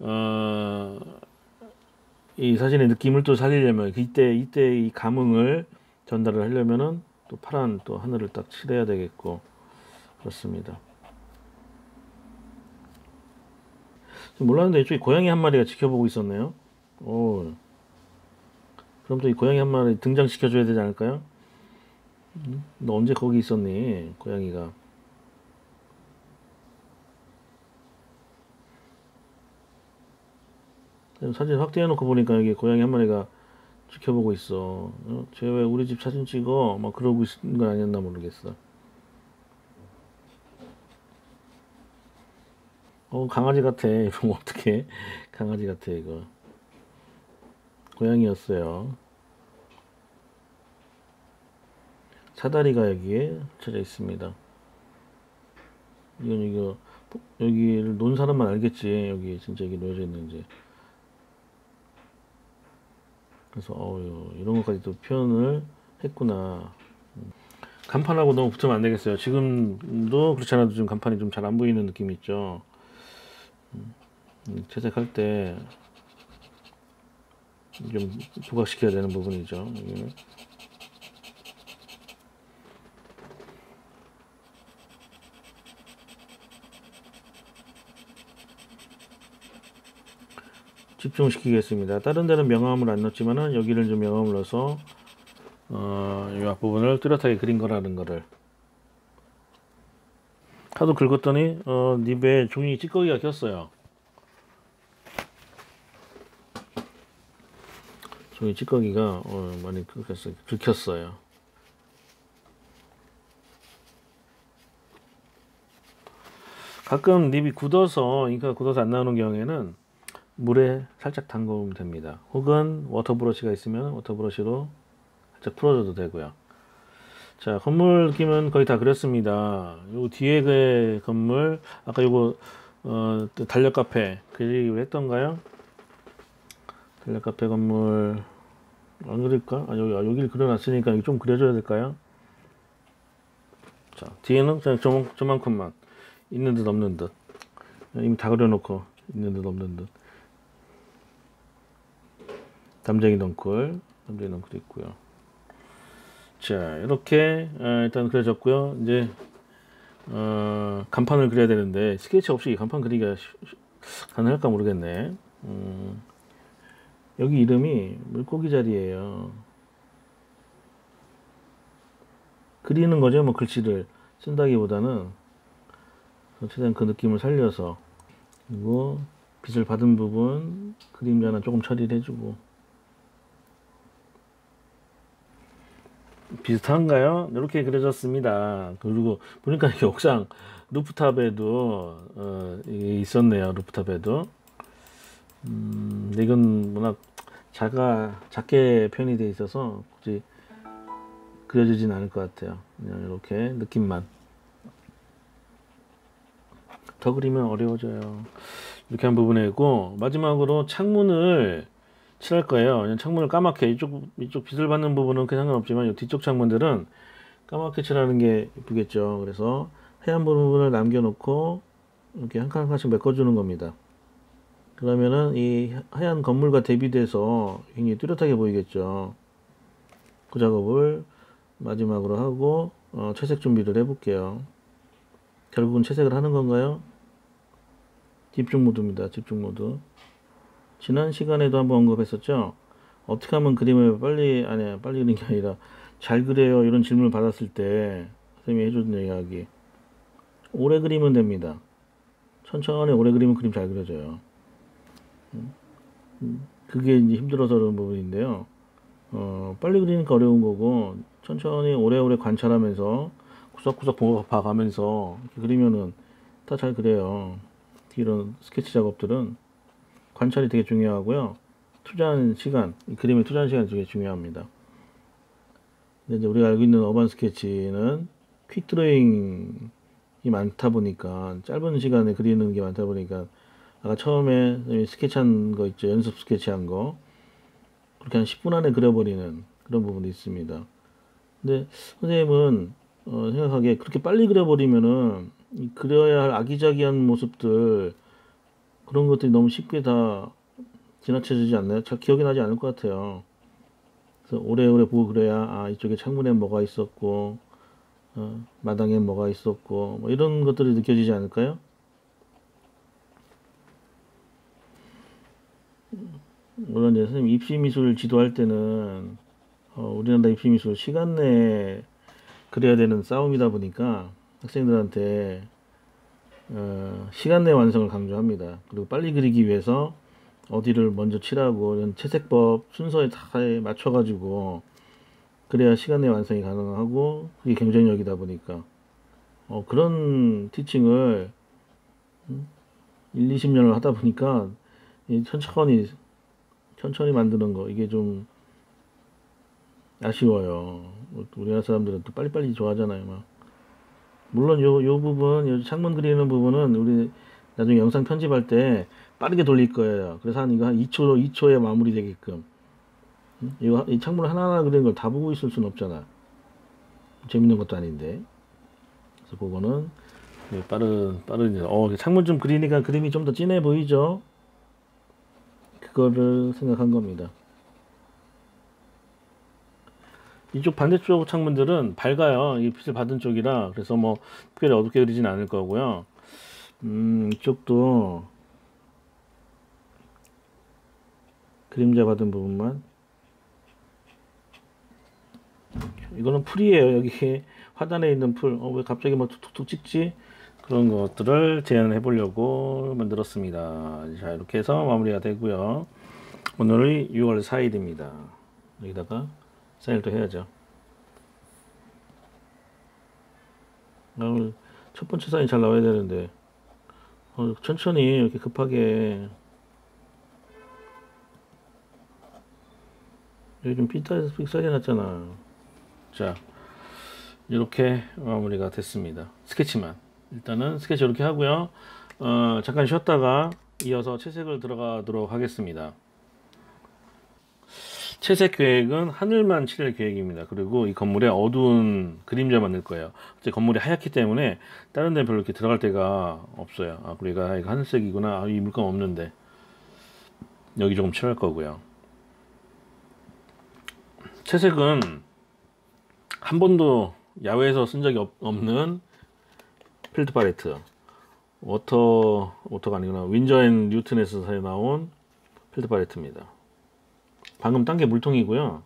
이 사진의 느낌을 또 살리려면 이때 이 감흥을 전달을 하려면은 또 파란 또 하늘을 딱 칠해야 되겠고 그렇습니다. 몰랐는데 이쪽에 고양이 한 마리가 지켜보고 있었네요. 그럼 또 이 고양이 한 마리 등장시켜줘야 되지 않을까요? 너 언제 거기 있었니? 고양이가. 사진 확대해 놓고 보니까 여기 고양이 한 마리가 지켜보고 있어. 쟤 왜 우리 집 사진 찍어? 막 그러고 있는 건 아니었나 모르겠어. 강아지 같아. 이러면 어떡해. 강아지 같아, 이거. 고양이였어요. 사다리가 여기에 쳐져 있습니다. 이거, 여기를 논 사람만 알겠지. 여기 진짜 여기 놓여져 있는지. 그래서, 이런 것까지 또 표현을 했구나. 간판하고 너무 붙으면 안 되겠어요. 지금도 그렇지 않아도 좀 간판이 좀 잘 안 보이는 느낌이 있죠. 채색할 때 좀 부각시켜야 되는 부분이죠. 여기는. 집중시키겠습니다. 다른 데는 명암을 안 넣었지만은 여기를 좀 명암을 넣어서 이 앞부분을 뚜렷하게 그린 거라는 거를 하도 긁었더니 닙에 종이 찌꺼기가 꼈어요. 종이 찌꺼기가 많이 긁혔어요. 가끔 립이 굳어서 잉크가 굳어서 안 나오는 경우에는 물에 살짝 담그면 됩니다. 혹은 워터브러쉬가 있으면 워터브러쉬로 살짝 풀어줘도 되고요. 자, 건물 느낌은 거의 다 그렸습니다. 요 뒤에 그 건물, 아까 요거 달력 카페 그리기로 했던가요? 달력 카페 건물 안 그릴까? 여기를 그려놨으니까 여기 좀 그려줘야 될까요? 자, 뒤에는 그냥 저만큼만 있는 듯 없는 듯, 이미 다 그려놓고 있는 듯 없는 듯. 담쟁이 덩굴 있고요. 자, 이렇게 일단 그려졌고요. 이제 간판을 그려야 되는데 스케치 없이 간판 그리기가 가능할까 모르겠네. 여기 이름이 물고기 자리예요. 그리는 거죠, 뭐 글씨를 쓴다기보다는. 최대한 그 느낌을 살려서, 그리고 빛을 받은 부분 그림자는 조금 처리를 해주고. 비슷한가요? 이렇게 그려졌습니다. 그리고 보니까 이게 옥상 루프탑에도 이게 있었네요. 루프탑에도. 근데 이건 워낙 작게 표현이 되어 있어서 굳이 그려지진 않을 것 같아요. 그냥 이렇게 느낌만. 더 그리면 어려워져요. 이렇게 한 부분이고, 마지막으로 창문을 칠할 거예요. 그냥 창문을 까맣게, 이쪽 빛을 받는 부분은 그냥 상관없지만 이 뒤쪽 창문들은 까맣게 칠하는 게 예쁘겠죠. 그래서 하얀 부분을 남겨놓고 이렇게 한 칸 한 칸씩 메꿔주는 겁니다. 그러면은 이 하얀 건물과 대비돼서 굉장히 뚜렷하게 보이겠죠. 그 작업을 마지막으로 하고 채색 준비를 해볼게요. 결국은 채색을 하는 건가요? 집중 모드입니다. 집중 모드. 지난 시간에도 한번 언급했었죠. 어떻게 하면 그림을 빨리 그리는 게 아니라 잘 그려요, 이런 질문을 받았을 때 선생님이 해주던 이야기, 오래 그리면 됩니다. 천천히 오래 그리면 그림 잘 그려져요. 그게 이제 힘들어서 그런 부분인데요. 빨리 그리니까 어려운 거고, 천천히 오래오래 관찰하면서 구석구석 봐가면서 그리면은 다 잘 그려요. 이런 스케치 작업들은 관찰이 되게 중요하고요. 투자하는 시간, 이 그림에 투자하는 시간이 되게 중요합니다. 근데 이제 우리가 알고 있는 어반 스케치는 퀵 드로잉이 많다 보니까, 짧은 시간에 그리는 게 많다 보니까, 아까 처음에 스케치한 거 있죠, 연습 스케치한 거, 그렇게 한 10분 안에 그려버리는 그런 부분도 있습니다. 근데 선생님은 생각하기에 그렇게 빨리 그려버리면은 그려야 할 아기자기한 모습들, 그런 것들이 너무 쉽게 다 지나쳐지지 않나요? 잘 기억이 나지 않을 것 같아요. 그래서 오래오래 보고 그래야, 이쪽에 창문에 뭐가 있었고, 마당에 뭐가 있었고, 뭐 이런 것들이 느껴지지 않을까요? 물론 이제 선생님 입시미술 지도할 때는 우리나라 입시미술 시간 내에 그려야 되는 싸움이다 보니까 학생들한테 시간 내 완성을 강조합니다. 그리고 빨리 그리기 위해서 어디를 먼저 칠하고 이런 채색법 순서에 다 맞춰가지고 그래야 시간 내 완성이 가능하고, 그게 경쟁력이다 보니까 그런 티칭을 1, 20년을 하다 보니까 천천히 만드는 거, 이게 좀 아쉬워요. 우리나라 사람들은 또 빨리빨리 좋아하잖아요. 막. 물론 요 부분, 요 창문 그리는 부분은 우리 나중에 영상 편집할 때 빠르게 돌릴 거예요. 그래서 이거 한 2초에 마무리 되게끔. 이 창문 하나하나 그리는 걸 다 보고 있을 순 없잖아. 재밌는 것도 아닌데. 그래서 그거는 빠른 창문 좀 그리니까 그림이 좀 더 진해 보이죠? 그거를 생각한 겁니다. 이쪽 반대쪽 창문들은 밝아요. 이 빛을 받은 쪽이라. 그래서 뭐 특별히 어둡게 그리진 않을 거고요. 이쪽도 그림자 받은 부분만. 이거는 풀이에요. 여기 화단에 있는 풀. 왜 갑자기 뭐 툭툭툭 찍지? 그런 것들을 재현해 보려고 만들었습니다. 자, 이렇게 해서 마무리가 되고요. 오늘이 6월 4일입니다. 여기다가 사인을 또 해야죠. 오늘 첫 번째 사인 잘 나와야 되는데 천천히 이렇게 급하게 여기 좀 삑사리 났잖아. 자, 이렇게 마무리가 됐습니다. 스케치만 일단은 스케치 이렇게 하고요. 잠깐 쉬었다가 이어서 채색을 들어가도록 하겠습니다. 채색 계획은 하늘만 칠할 계획입니다. 그리고 이 건물에 어두운 그림자만 넣을 거예요. 이제 건물이 하얗기 때문에 다른 데는 별로 이렇게 들어갈 데가 없어요. 우리가 이거 하늘색이구나. 이 물감 없는데 여기 조금 칠할 거고요. 채색은 한 번도 야외에서 쓴 적이 없는 필드 팔레트, 워터가 아니구나, 윈저 앤 뉴튼에서 나온 필드 팔레트입니다. 방금 딴 게 물통이고요.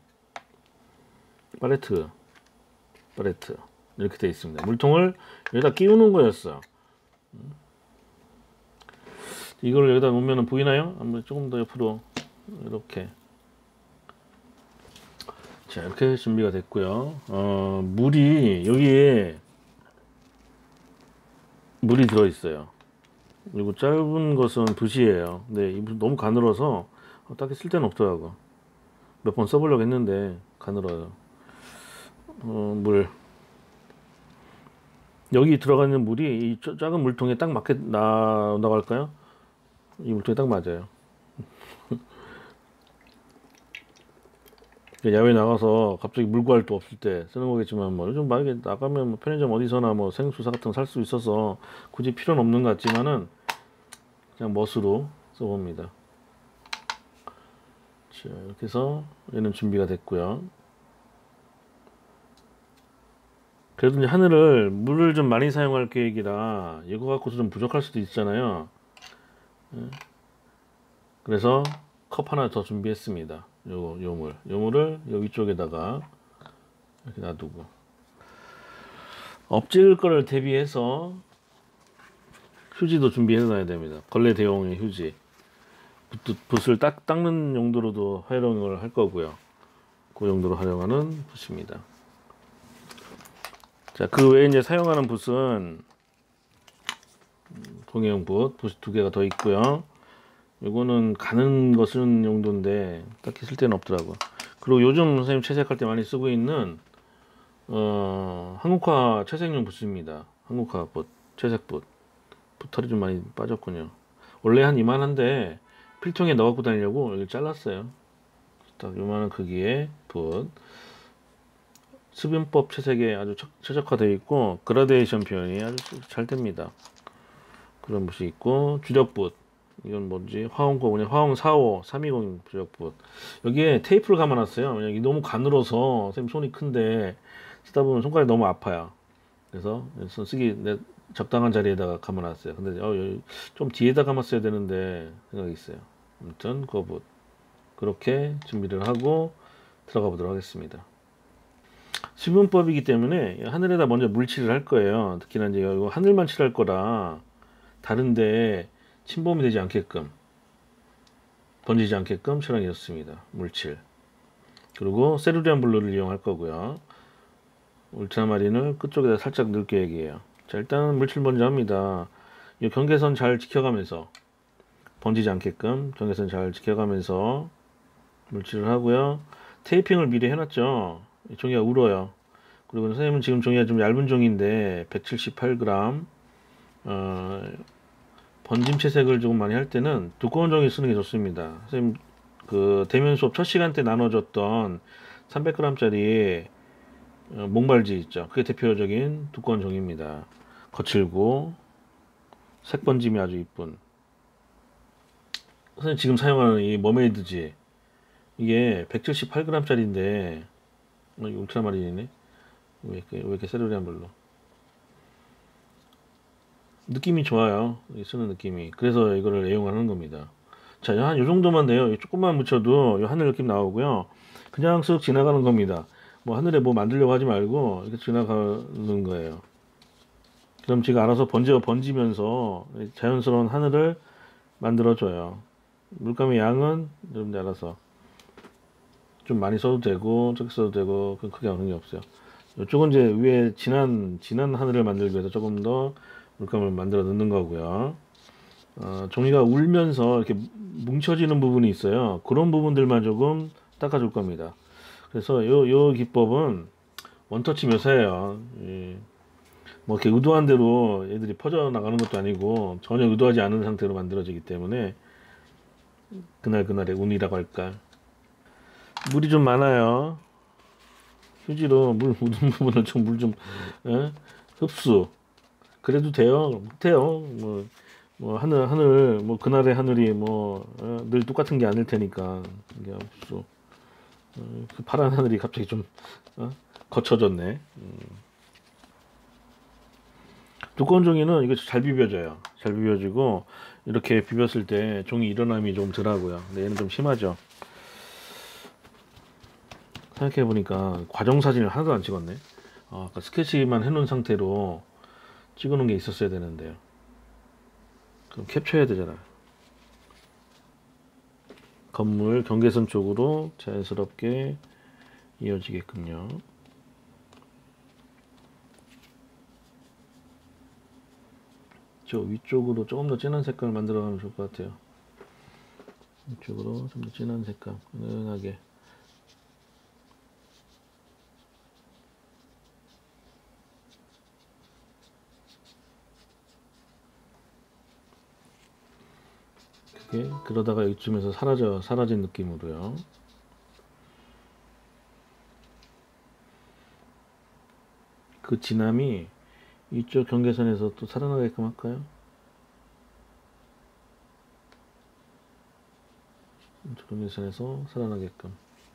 팔레트 이렇게 되어 있습니다. 물통을 여기다 끼우는 거였어. 이걸 여기다 놓으면 보이나요? 한번 조금 더 옆으로 이렇게. 자, 이렇게 준비가 됐고요. 물이 여기에 물이 들어 있어요. 그리고 짧은 것은 붓이에요. 근데 이 붓 너무 가늘어서 딱히 쓸 데는 없더라고. 몇 번 써보려고 했는데 가늘어요. 물 여기 들어가는 물이 이 작은 물통에 딱 맞게 나갈까요? 이 물통에 딱 맞아요. 야외 나가서 갑자기 물 구할 데 없을 때 쓰는 거겠지만, 뭐 요즘 만약에 나가면 뭐 편의점 어디서나 뭐 생수사 같은 거 살 수 있어서 굳이 필요는 없는 것 같지만은 그냥 멋으로 써봅니다. 자, 이렇게 해서 얘는 준비가 됐고요. 그래도 이제 하늘을 물을 좀 많이 사용할 계획이라 이거 갖고서 좀 부족할 수도 있잖아요. 그래서 컵 하나 더 준비했습니다. 요 물을 여기 쪽에다가 이렇게 놔두고, 엎질 거를 대비해서 휴지도 준비해 놔야 됩니다. 걸레 대용의 휴지. 붓을 닦는 용도로도 활용을 할 거고요. 그 용도로 활용하는 붓입니다. 자, 그 외에 이제 사용하는 붓은 동해용 붓이 2개가 더 있고요. 요거는 가는 거 쓰는 용도인데 딱히 쓸 데는 없더라고. 그리고 요즘 선생님 채색할 때 많이 쓰고 있는 한국화 채색용 붓입니다. 한국화 붓, 채색붓. 붓털이 좀 많이 빠졌군요. 원래 한 이만한데 필통에 넣어 갖고 다니려고 여기 잘랐어요. 딱 요만한 크기의 붓. 수변법 채색에 아주 최적화되어 있고 그라데이션 표현이 아주 잘 됩니다. 그런 붓이 있고, 주력붓. 이건 뭔지 화홍 거군요. 화홍 45 320 주력붓. 여기에 테이프를 감아놨어요. 왜냐면 이게 너무 가늘어서 선생님 손이 큰데 쓰다 보면 손가락이 너무 아파요. 그래서 쓰기 적당한 자리에다가 감아놨어요. 근데 좀 뒤에다 감았어야 되는데 생각이 있어요. 아무튼 그 붓 그렇게 준비를 하고 들어가 보도록 하겠습니다. 수분법이기 때문에 하늘에다 먼저 물칠을 할 거예요. 특히나 이제 이거 하늘만 칠할 거라 다른데 침범이 되지 않게끔, 번지지 않게끔 칠하기 좋습니다. 물칠. 그리고 세루리안 블루를 이용할 거고요. 울트라마린을 끝쪽에다 살짝 넣을 계획이에요. 자, 일단은 물칠 먼저 합니다. 이 경계선 잘 지켜가면서, 번지지 않게끔 경계선 잘 지켜가면서 물칠을 하고요. 테이핑을 미리 해놨죠. 종이가 울어요. 그리고 선생님은 지금 종이가 좀 얇은 종인데 178g, 번짐 채색을 조금 많이 할 때는 두꺼운 종이 쓰는 게 좋습니다. 선생님 그 대면 수업 첫 시간 때 나눠줬던 300g짜리 몽발지 있죠. 그게 대표적인 두꺼운 종이입니다. 거칠고 색 번짐이 아주 이쁜. 선생님 지금 사용하는 이 머메이드지, 이게 178g짜리인데 이거 울트라마린이네. 왜 이렇게 세루리안 블루 느낌이 좋아요. 쓰는 느낌이. 그래서 이거를 애용하는 겁니다. 자, 한 요 정도만 돼요. 조금만 묻혀도 요 하늘 느낌 나오고요. 그냥 쓱 지나가는 겁니다. 뭐 하늘에 뭐 만들려고 하지 말고 이렇게 지나가는 거예요. 그럼 지가 알아서 번지면서 자연스러운 하늘을 만들어줘요. 물감의 양은 여러분들 알아서 좀 많이 써도 되고 적게 써도 되고 그건 크게 어려운 게 없어요. 이쪽은 이제 위에 진한 하늘을 만들기 위해서 조금 더 물감을 만들어 넣는 거고요. 종이가 울면서 이렇게 뭉쳐지는 부분이 있어요. 그런 부분들만 조금 닦아줄 겁니다. 그래서 요 기법은 원터치 묘사예요. 뭐 이렇게 의도한 대로 애들이 퍼져 나가는 것도 아니고 전혀 의도하지 않은 상태로 만들어지기 때문에 그날그날의 운이라고 할까. 물이 좀 많아요. 휴지로 물 묻은 부분을 좀 흡수. 그래도 돼요. 못해요. 뭐 하늘 뭐 그날의 하늘이 늘 똑같은 게 아닐 테니까 이게 흡수. 그 파란 하늘이 갑자기 좀 거쳐졌네. 두꺼운 종이는 이거 잘 비벼져요. 잘 비벼지고 이렇게 비볐을 때 종이 일어남이 좀 덜하고요. 근데 얘는 좀 심하죠. 생각해보니까 과정 사진을 하나도 안 찍었네. 아까 스케치만 해놓은 상태로 찍어놓은 게 있었어야 되는데요. 그럼 캡처해야 되잖아요. 건물 경계선 쪽으로 자연스럽게 이어지게끔요. 저 위쪽으로 조금 더 진한 색깔 만들어 가면 좋을 것 같아요. 이쪽으로 좀 더 진한 색깔 은은하게. 그게 그러다가 이쯤에서 사라진 느낌으로요. 그 진함이 이쪽 경계선에서 또 살아나게끔 할까요? 이쪽 경계선에서 살아나게끔.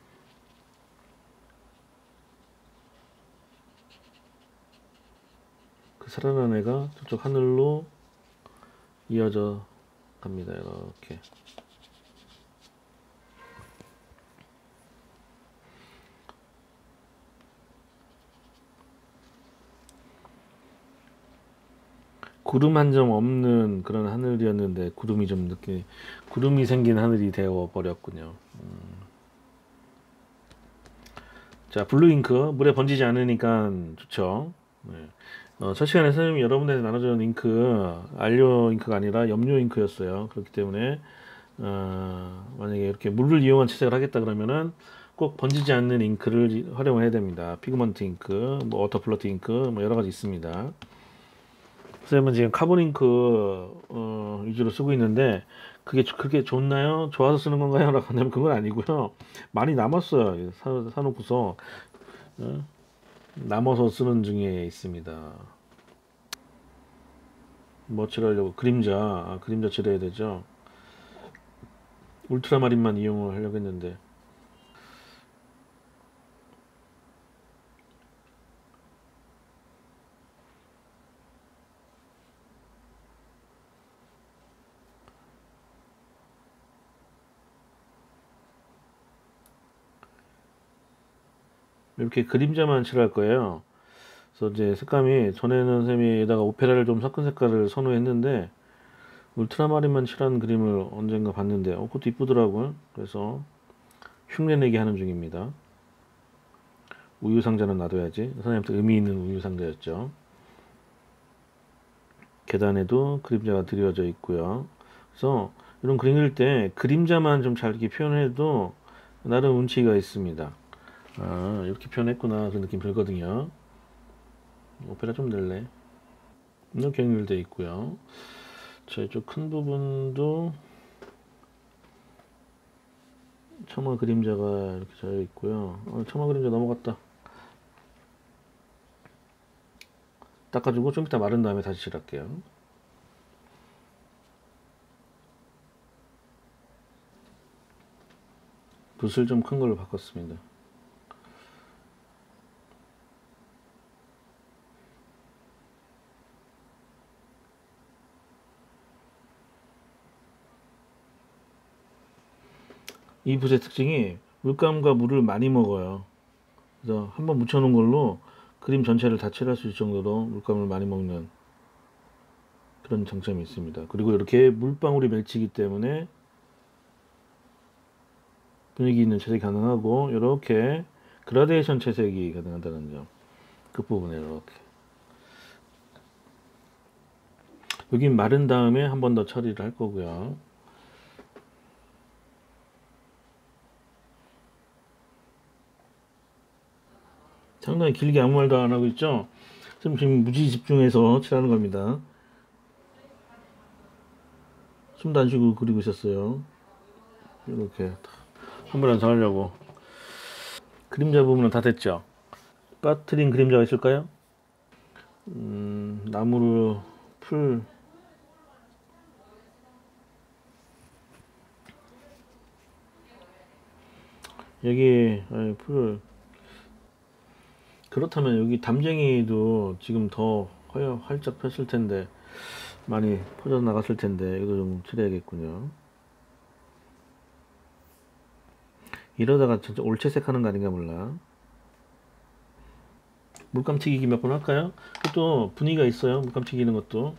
그 살아난 애가 저쪽 하늘로 이어져 갑니다. 이렇게. 구름 한 점 없는 그런 하늘이었는데 구름이 생긴 하늘이 되어 버렸군요. 자, 블루 잉크 물에 번지지 않으니까 좋죠. 네. 첫 시간에 선생님이 여러분들한테 나눠준 잉크 알료 잉크가 아니라 염료 잉크였어요. 그렇기 때문에 만약에 이렇게 물을 이용한 채색을 하겠다 그러면은 꼭 번지지 않는 잉크를 활용해야 됩니다. 피그먼트 잉크, 뭐 워터플러트 잉크, 뭐 여러 가지 있습니다. 선생님은 지금 카본 잉크 위주로 쓰고 있는데 그게 그렇게 좋나요? 좋아서 쓰는 건가요? 라고 하면 그건 아니고요. 많이 남았어요. 사놓고서 남아서 쓰는 중에 있습니다. 뭐 칠하려고 그림자 칠해야 되죠. 울트라마린만 이용을 하려고 했는데 이렇게 그림자만 칠할 거예요. 그래서 이제 색감이 전에는 쌤이에다가 오페라를 좀 섞은 색깔을 선호했는데 울트라마린만 칠한 그림을 언젠가 봤는데 그것도 이쁘더라고요. 그래서 흉내내게 하는 중입니다. 우유 상자는 놔둬야지. 선생님한테 의미 있는 우유 상자였죠. 계단에도 그림자가 드려져 있고요. 그래서 이런 그림 그릴 때 그림자만 좀 잘 이렇게 표현해도 나름 운치가 있습니다. 이렇게 표현했구나 그런 느낌 들거든요. 오페라 좀 낼래. 이렇게 연결되어 있고요. 자, 이쪽 큰 부분도 처마 그림자가 이렇게 잘 있고요. 처마 그림자 넘어갔다. 닦아주고 좀 이따 마른 다음에 다시 칠할게요. 붓을 좀 큰 걸로 바꿨습니다. 이 붓의 특징이 물감과 물을 많이 먹어요. 그래서 한번 묻혀놓은 걸로 그림 전체를 다 칠할 수 있을 정도로 물감을 많이 먹는 그런 장점이 있습니다. 그리고 이렇게 물방울이 맺히기 때문에 분위기 있는 채색이 가능하고 이렇게 그라데이션 채색이 가능하다는 점. 끝부분에 이렇게 여긴 마른 다음에 한 번 더 처리를 할 거고요. 상당히 길게 아무 말도 안 하고 있죠. 지금 무지 집중해서 칠하는 겁니다. 숨도 안 쉬고 그리고 있었어요. 이렇게 한 번 안 상하려고. 그림자 부분은 다 됐죠. 빠트린 그림자가 있을까요? 나무로 풀 여기 풀 그렇다면 여기 담쟁이도 지금 더 활짝 폈을 텐데 많이 퍼져 나갔을 텐데 이거 좀 칠해야겠군요. 이러다가 진짜 올채색 하는 거 아닌가 몰라. 물감 튀기기 몇 번 할까요? 그것도 분위기가 있어요. 물감 튀기는 것도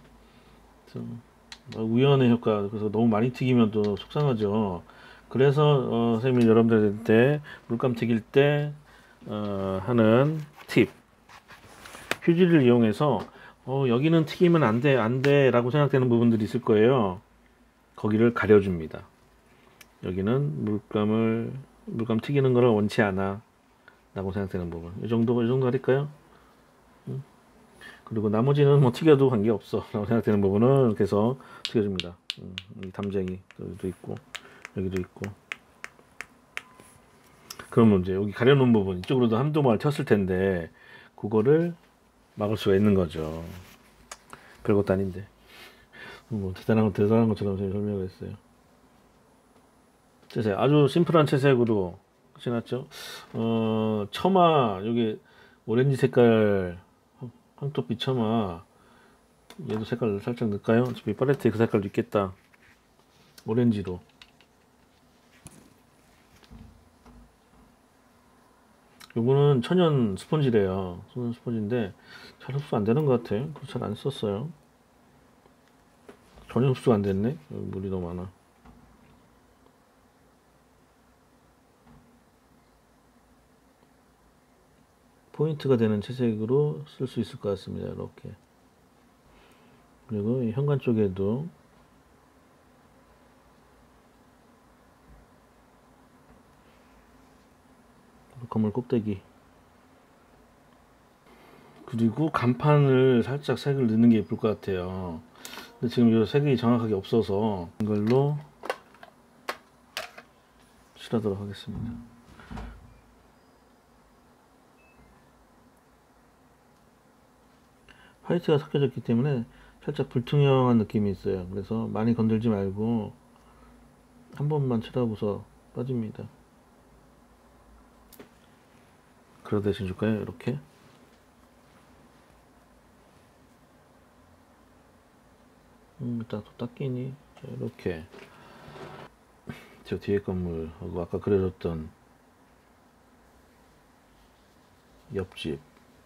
우연의 효과. 그래서 너무 많이 튀기면 또 속상하죠. 그래서 선생님이 여러분들한테 물감 튀길 때 하는 팁. 휴지를 이용해서 여기는 튀기면 안 돼 라고 생각되는 부분들이 있을 거예요. 거기를 가려줍니다. 여기는 물감 튀기는 거를 원치 않아 라고 생각되는 부분. 이 정도 할까요? 그리고 나머지는 뭐 튀겨도 관계없어 라고 생각되는 부분은 이렇게 해서 튀겨줍니다. 이 담쟁이 여기도 있고 여기도 있고. 그러면 이제 여기 가려놓은 부분 이쪽으로도 한두 번 튀었을 텐데 그거를 막을 수가 있는 거죠. 별것도 아닌데 뭐 대단한 것처럼 설명을 했어요. 채색 아주 심플한 채색으로 지났죠. 처마 여기 오렌지 색깔 황토빛 처마 얘도 색깔 살짝 넣을까요? 어차피 팔레트에 그 색깔도 있겠다. 오렌지로 요거는 천연 스펀지래요. 천연 스펀지인데 잘 흡수 안 되는 것 같아요. 잘 안 썼어요. 전혀 흡수가 안 됐네. 여기 물이 너무 많아. 포인트가 되는 채색으로 쓸 수 있을 것 같습니다. 이렇게. 그리고 이 현관 쪽에도 건물 꼭대기. 그리고 간판을 살짝 색을 넣는 게 예쁠 것 같아요. 근데 지금 이 색이 정확하게 없어서 이걸로 칠하도록 하겠습니다. 화이트가 섞여졌기 때문에 살짝 불투명한 느낌이 있어요. 그래서 많이 건들지 말고 한 번만 칠하고서 빠집니다. 그라데이션 줄까요? 이렇게. 일단 또 닦이니. 자, 이렇게. 저 뒤에 건물하고 아까 그려줬던 옆집.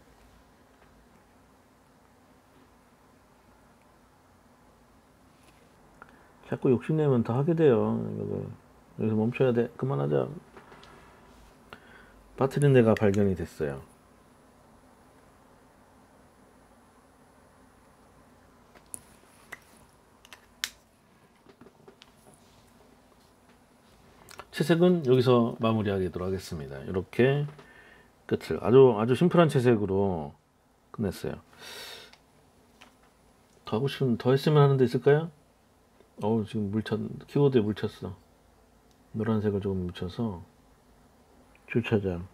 자꾸 욕심내면 더 하게 돼요. 여기서 멈춰야 돼. 그만하자. 빠뜨린 데가 발견이 됐어요. 채색은 여기서 마무리하도록 하겠습니다. 이렇게 끝을 아주 심플한 채색으로 끝냈어요. 더 하고 싶은 더 했으면 하는 데 있을까요? 지금 키보드에 물쳤어. 노란색을 조금 묻혀서 주차장.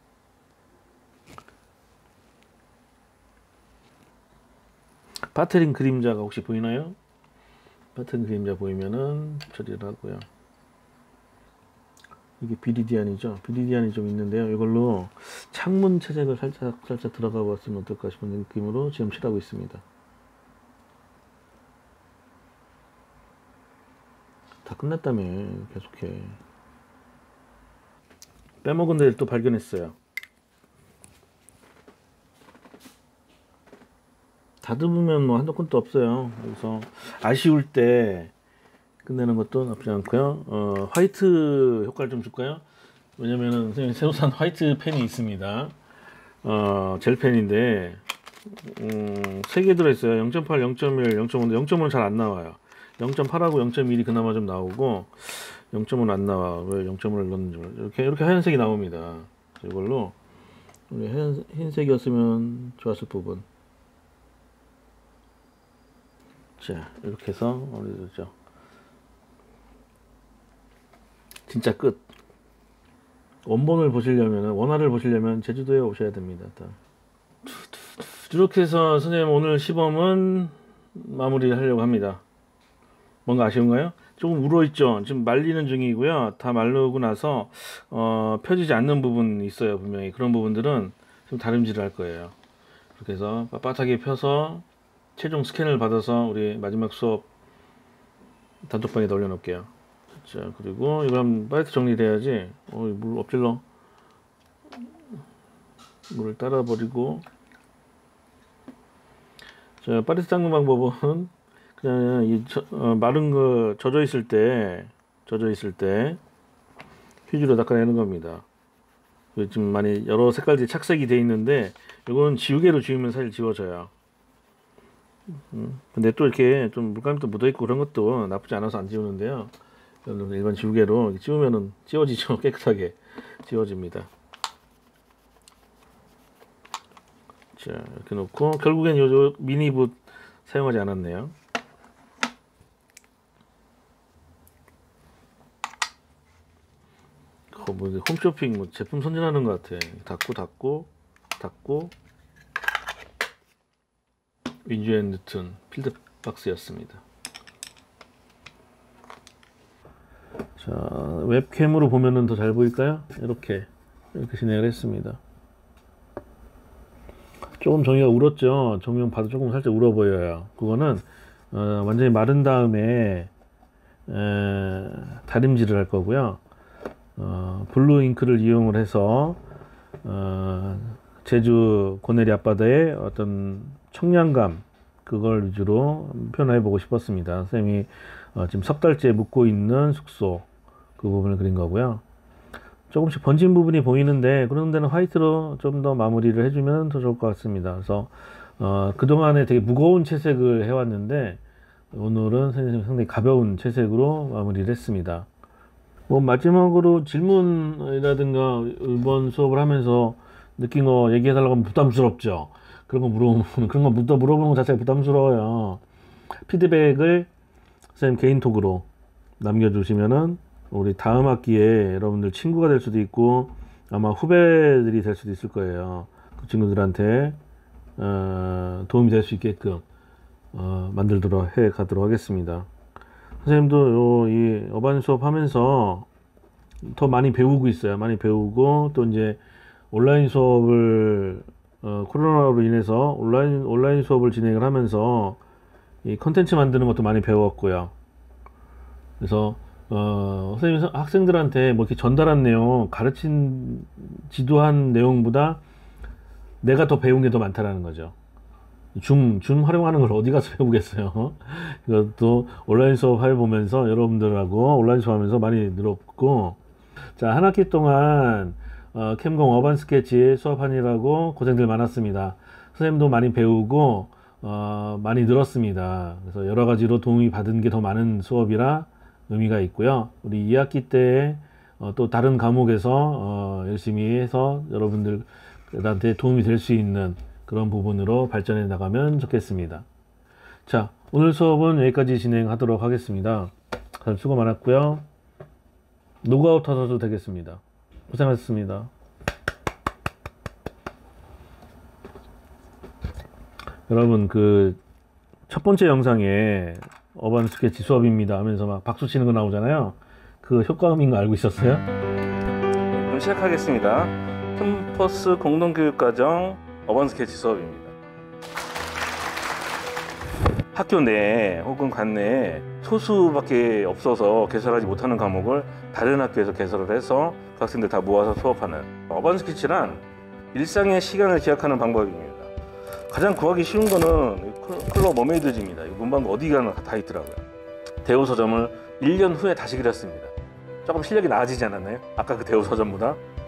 빠트린 그림자가 혹시 보이나요? 빠트린 그림자 보이면은 처리를 하고요. 이게 비리디안이죠. 비리디안이 좀 있는데요. 이걸로 창문 채색을 살짝 들어가 봤으면 어떨까 싶은 느낌으로 지금 칠하고 있습니다. 다 끝났다며. 계속해. 빼먹은 데를 또 발견했어요. 다듬으면 뭐 한도 끝도 없어요. 그래서 아쉬울 때 끝내는 것도 나쁘지 않고요. 화이트 효과를 좀 줄까요? 왜냐면은 선생님 새로 산 화이트 펜이 있습니다. 젤펜인데 3개 들어있어요. 0.8, 0.1, 0.5인데 0.5는 잘 안 나와요. 0.8하고 0.1이 그나마 좀 나오고 0.5는 안 나와. 왜 0.5를 넣는지 몰라요. 이렇게 하얀색이 나옵니다. 이걸로 우리 흰색이었으면 좋았을 부분. 자, 이렇게 해서 올려주죠. 진짜 끝. 원본을 보시려면, 원화를 보시려면 제주도에 오셔야 됩니다. 이렇게 해서 선생님 오늘 시범은 마무리하려고 합니다. 뭔가 아쉬운가요? 조금 울어있죠. 지금 말리는 중이고요. 다 마르고 나서 펴지지 않는 부분이 있어요. 분명히 그런 부분들은 좀 다림질을 할 거예요. 그렇게 해서 빳빳하게 펴서 최종 스캔을 받아서 우리 마지막 수업 단톡방에 올려놓을게요. 자, 그리고 이걸 파이트 정리돼야지. 물 엎질러. 물을 따라 버리고. 자, 파리스 닦는 방법은 그냥 이 마른 거 젖어 있을 때 휴지로 닦아내는 겁니다. 지금 많이 여러 색깔들이 착색이 돼 있는데 이건 지우개로 지우면 사실 지워져요. 근데 또 이렇게 좀 물감도 묻어 있고 그런 것도 나쁘지 않아서 안 지우는데요. 일반 지우개로 지우면은 지워지죠. 깨끗하게 지워집니다. 자, 이렇게 놓고 결국엔 요 미니붓 사용하지 않았네요. 뭐 홈쇼핑 뭐 제품 선전하는 것 같아. 닫고 윈즈 앤 뉴튼 필드 박스였습니다. 자, 웹캠으로 보면은 더 잘 보일까요? 이렇게 진행을 했습니다. 조금 종이가 울었죠. 조명 봐도 조금 살짝 울어 보여요. 그거는 완전히 마른 다음에 다림질을 할 거고요. 블루 잉크를 이용을 해서 제주 고내리 앞바다의 어떤 청량감 그걸 위주로 표현해 보고 싶었습니다. 선생님이 지금 석 달째 묵고 있는 숙소 그 부분을 그린 거고요. 조금씩 번진 부분이 보이는데 그런 데는 화이트로 좀 더 마무리를 해주면 더 좋을 것 같습니다. 그래서 그동안에 되게 무거운 채색을 해왔는데 오늘은 상당히 가벼운 채색으로 마무리를 했습니다. 뭐 마지막으로 질문이라든가 이번 수업을 하면서 느낀 거 얘기해달라고 하면 부담스럽죠. 그런 거 물어보는 것 자체가 부담스러워요. 피드백을 선생님 개인톡으로 남겨주시면은 우리 다음 학기에 여러분들 친구가 될 수도 있고 아마 후배들이 될 수도 있을 거예요. 그 친구들한테 도움이 될 수 있게끔 만들도록 해 가도록 하겠습니다. 선생님도 이 어반 수업 하면서 더 많이 배우고 있어요. 많이 배우고 또 이제 온라인 수업을 코로나로 인해서 온라인 수업을 진행을 하면서 이 컨텐츠 만드는 것도 많이 배웠고요. 그래서 선생님 학생들한테 뭐 이렇게 전달한 내용 지도한 내용보다 내가 더 배운 게 더 많다라는 거죠. 줌 활용하는 걸 어디 가서 배우겠어요. 이것도 온라인 수업 해보면서 여러분들하고 온라인 수업 하면서 많이 늘었고, 자, 한 학기 동안 캠공 어반 스케치 수업하느라고 고생들 많았습니다. 선생님도 많이 배우고 많이 늘었습니다. 그래서 여러 가지로 도움이 받은 게 더 많은 수업이라 의미가 있고요. 우리 2학기 때 또 다른 과목에서 열심히 해서 여러분들한테 도움이 될 수 있는 그런 부분으로 발전해 나가면 좋겠습니다. 자, 오늘 수업은 여기까지 진행하도록 하겠습니다. 다들 수고 많았고요. 노그아웃 하셔도 되겠습니다. 고생하셨습니다. 여러분 그 첫 번째 영상에 어반 스케치 수업입니다 하면서 막 박수 치는 거 나오잖아요. 그 효과음인 거 알고 있었어요? 그럼 시작하겠습니다. 캠퍼스 공동교육과정 어반 스케치 수업입니다. 학교 내에 혹은 관내에 소수밖에 없어서 개설하지 못하는 과목을 다른 학교에서 개설을 해서 그 학생들 다 모아서 수업하는 어반 스케치란 일상의 시간을 기억하는 방법입니다. 가장 구하기 쉬운 거는 컬러 머메이드지입니다. 문방구 어디 가나 다 있더라고요. 대우 서점을 1년 후에 다시 그렸습니다. 조금 실력이 나아지지 않았나요? 아까 그 대우 서점보다.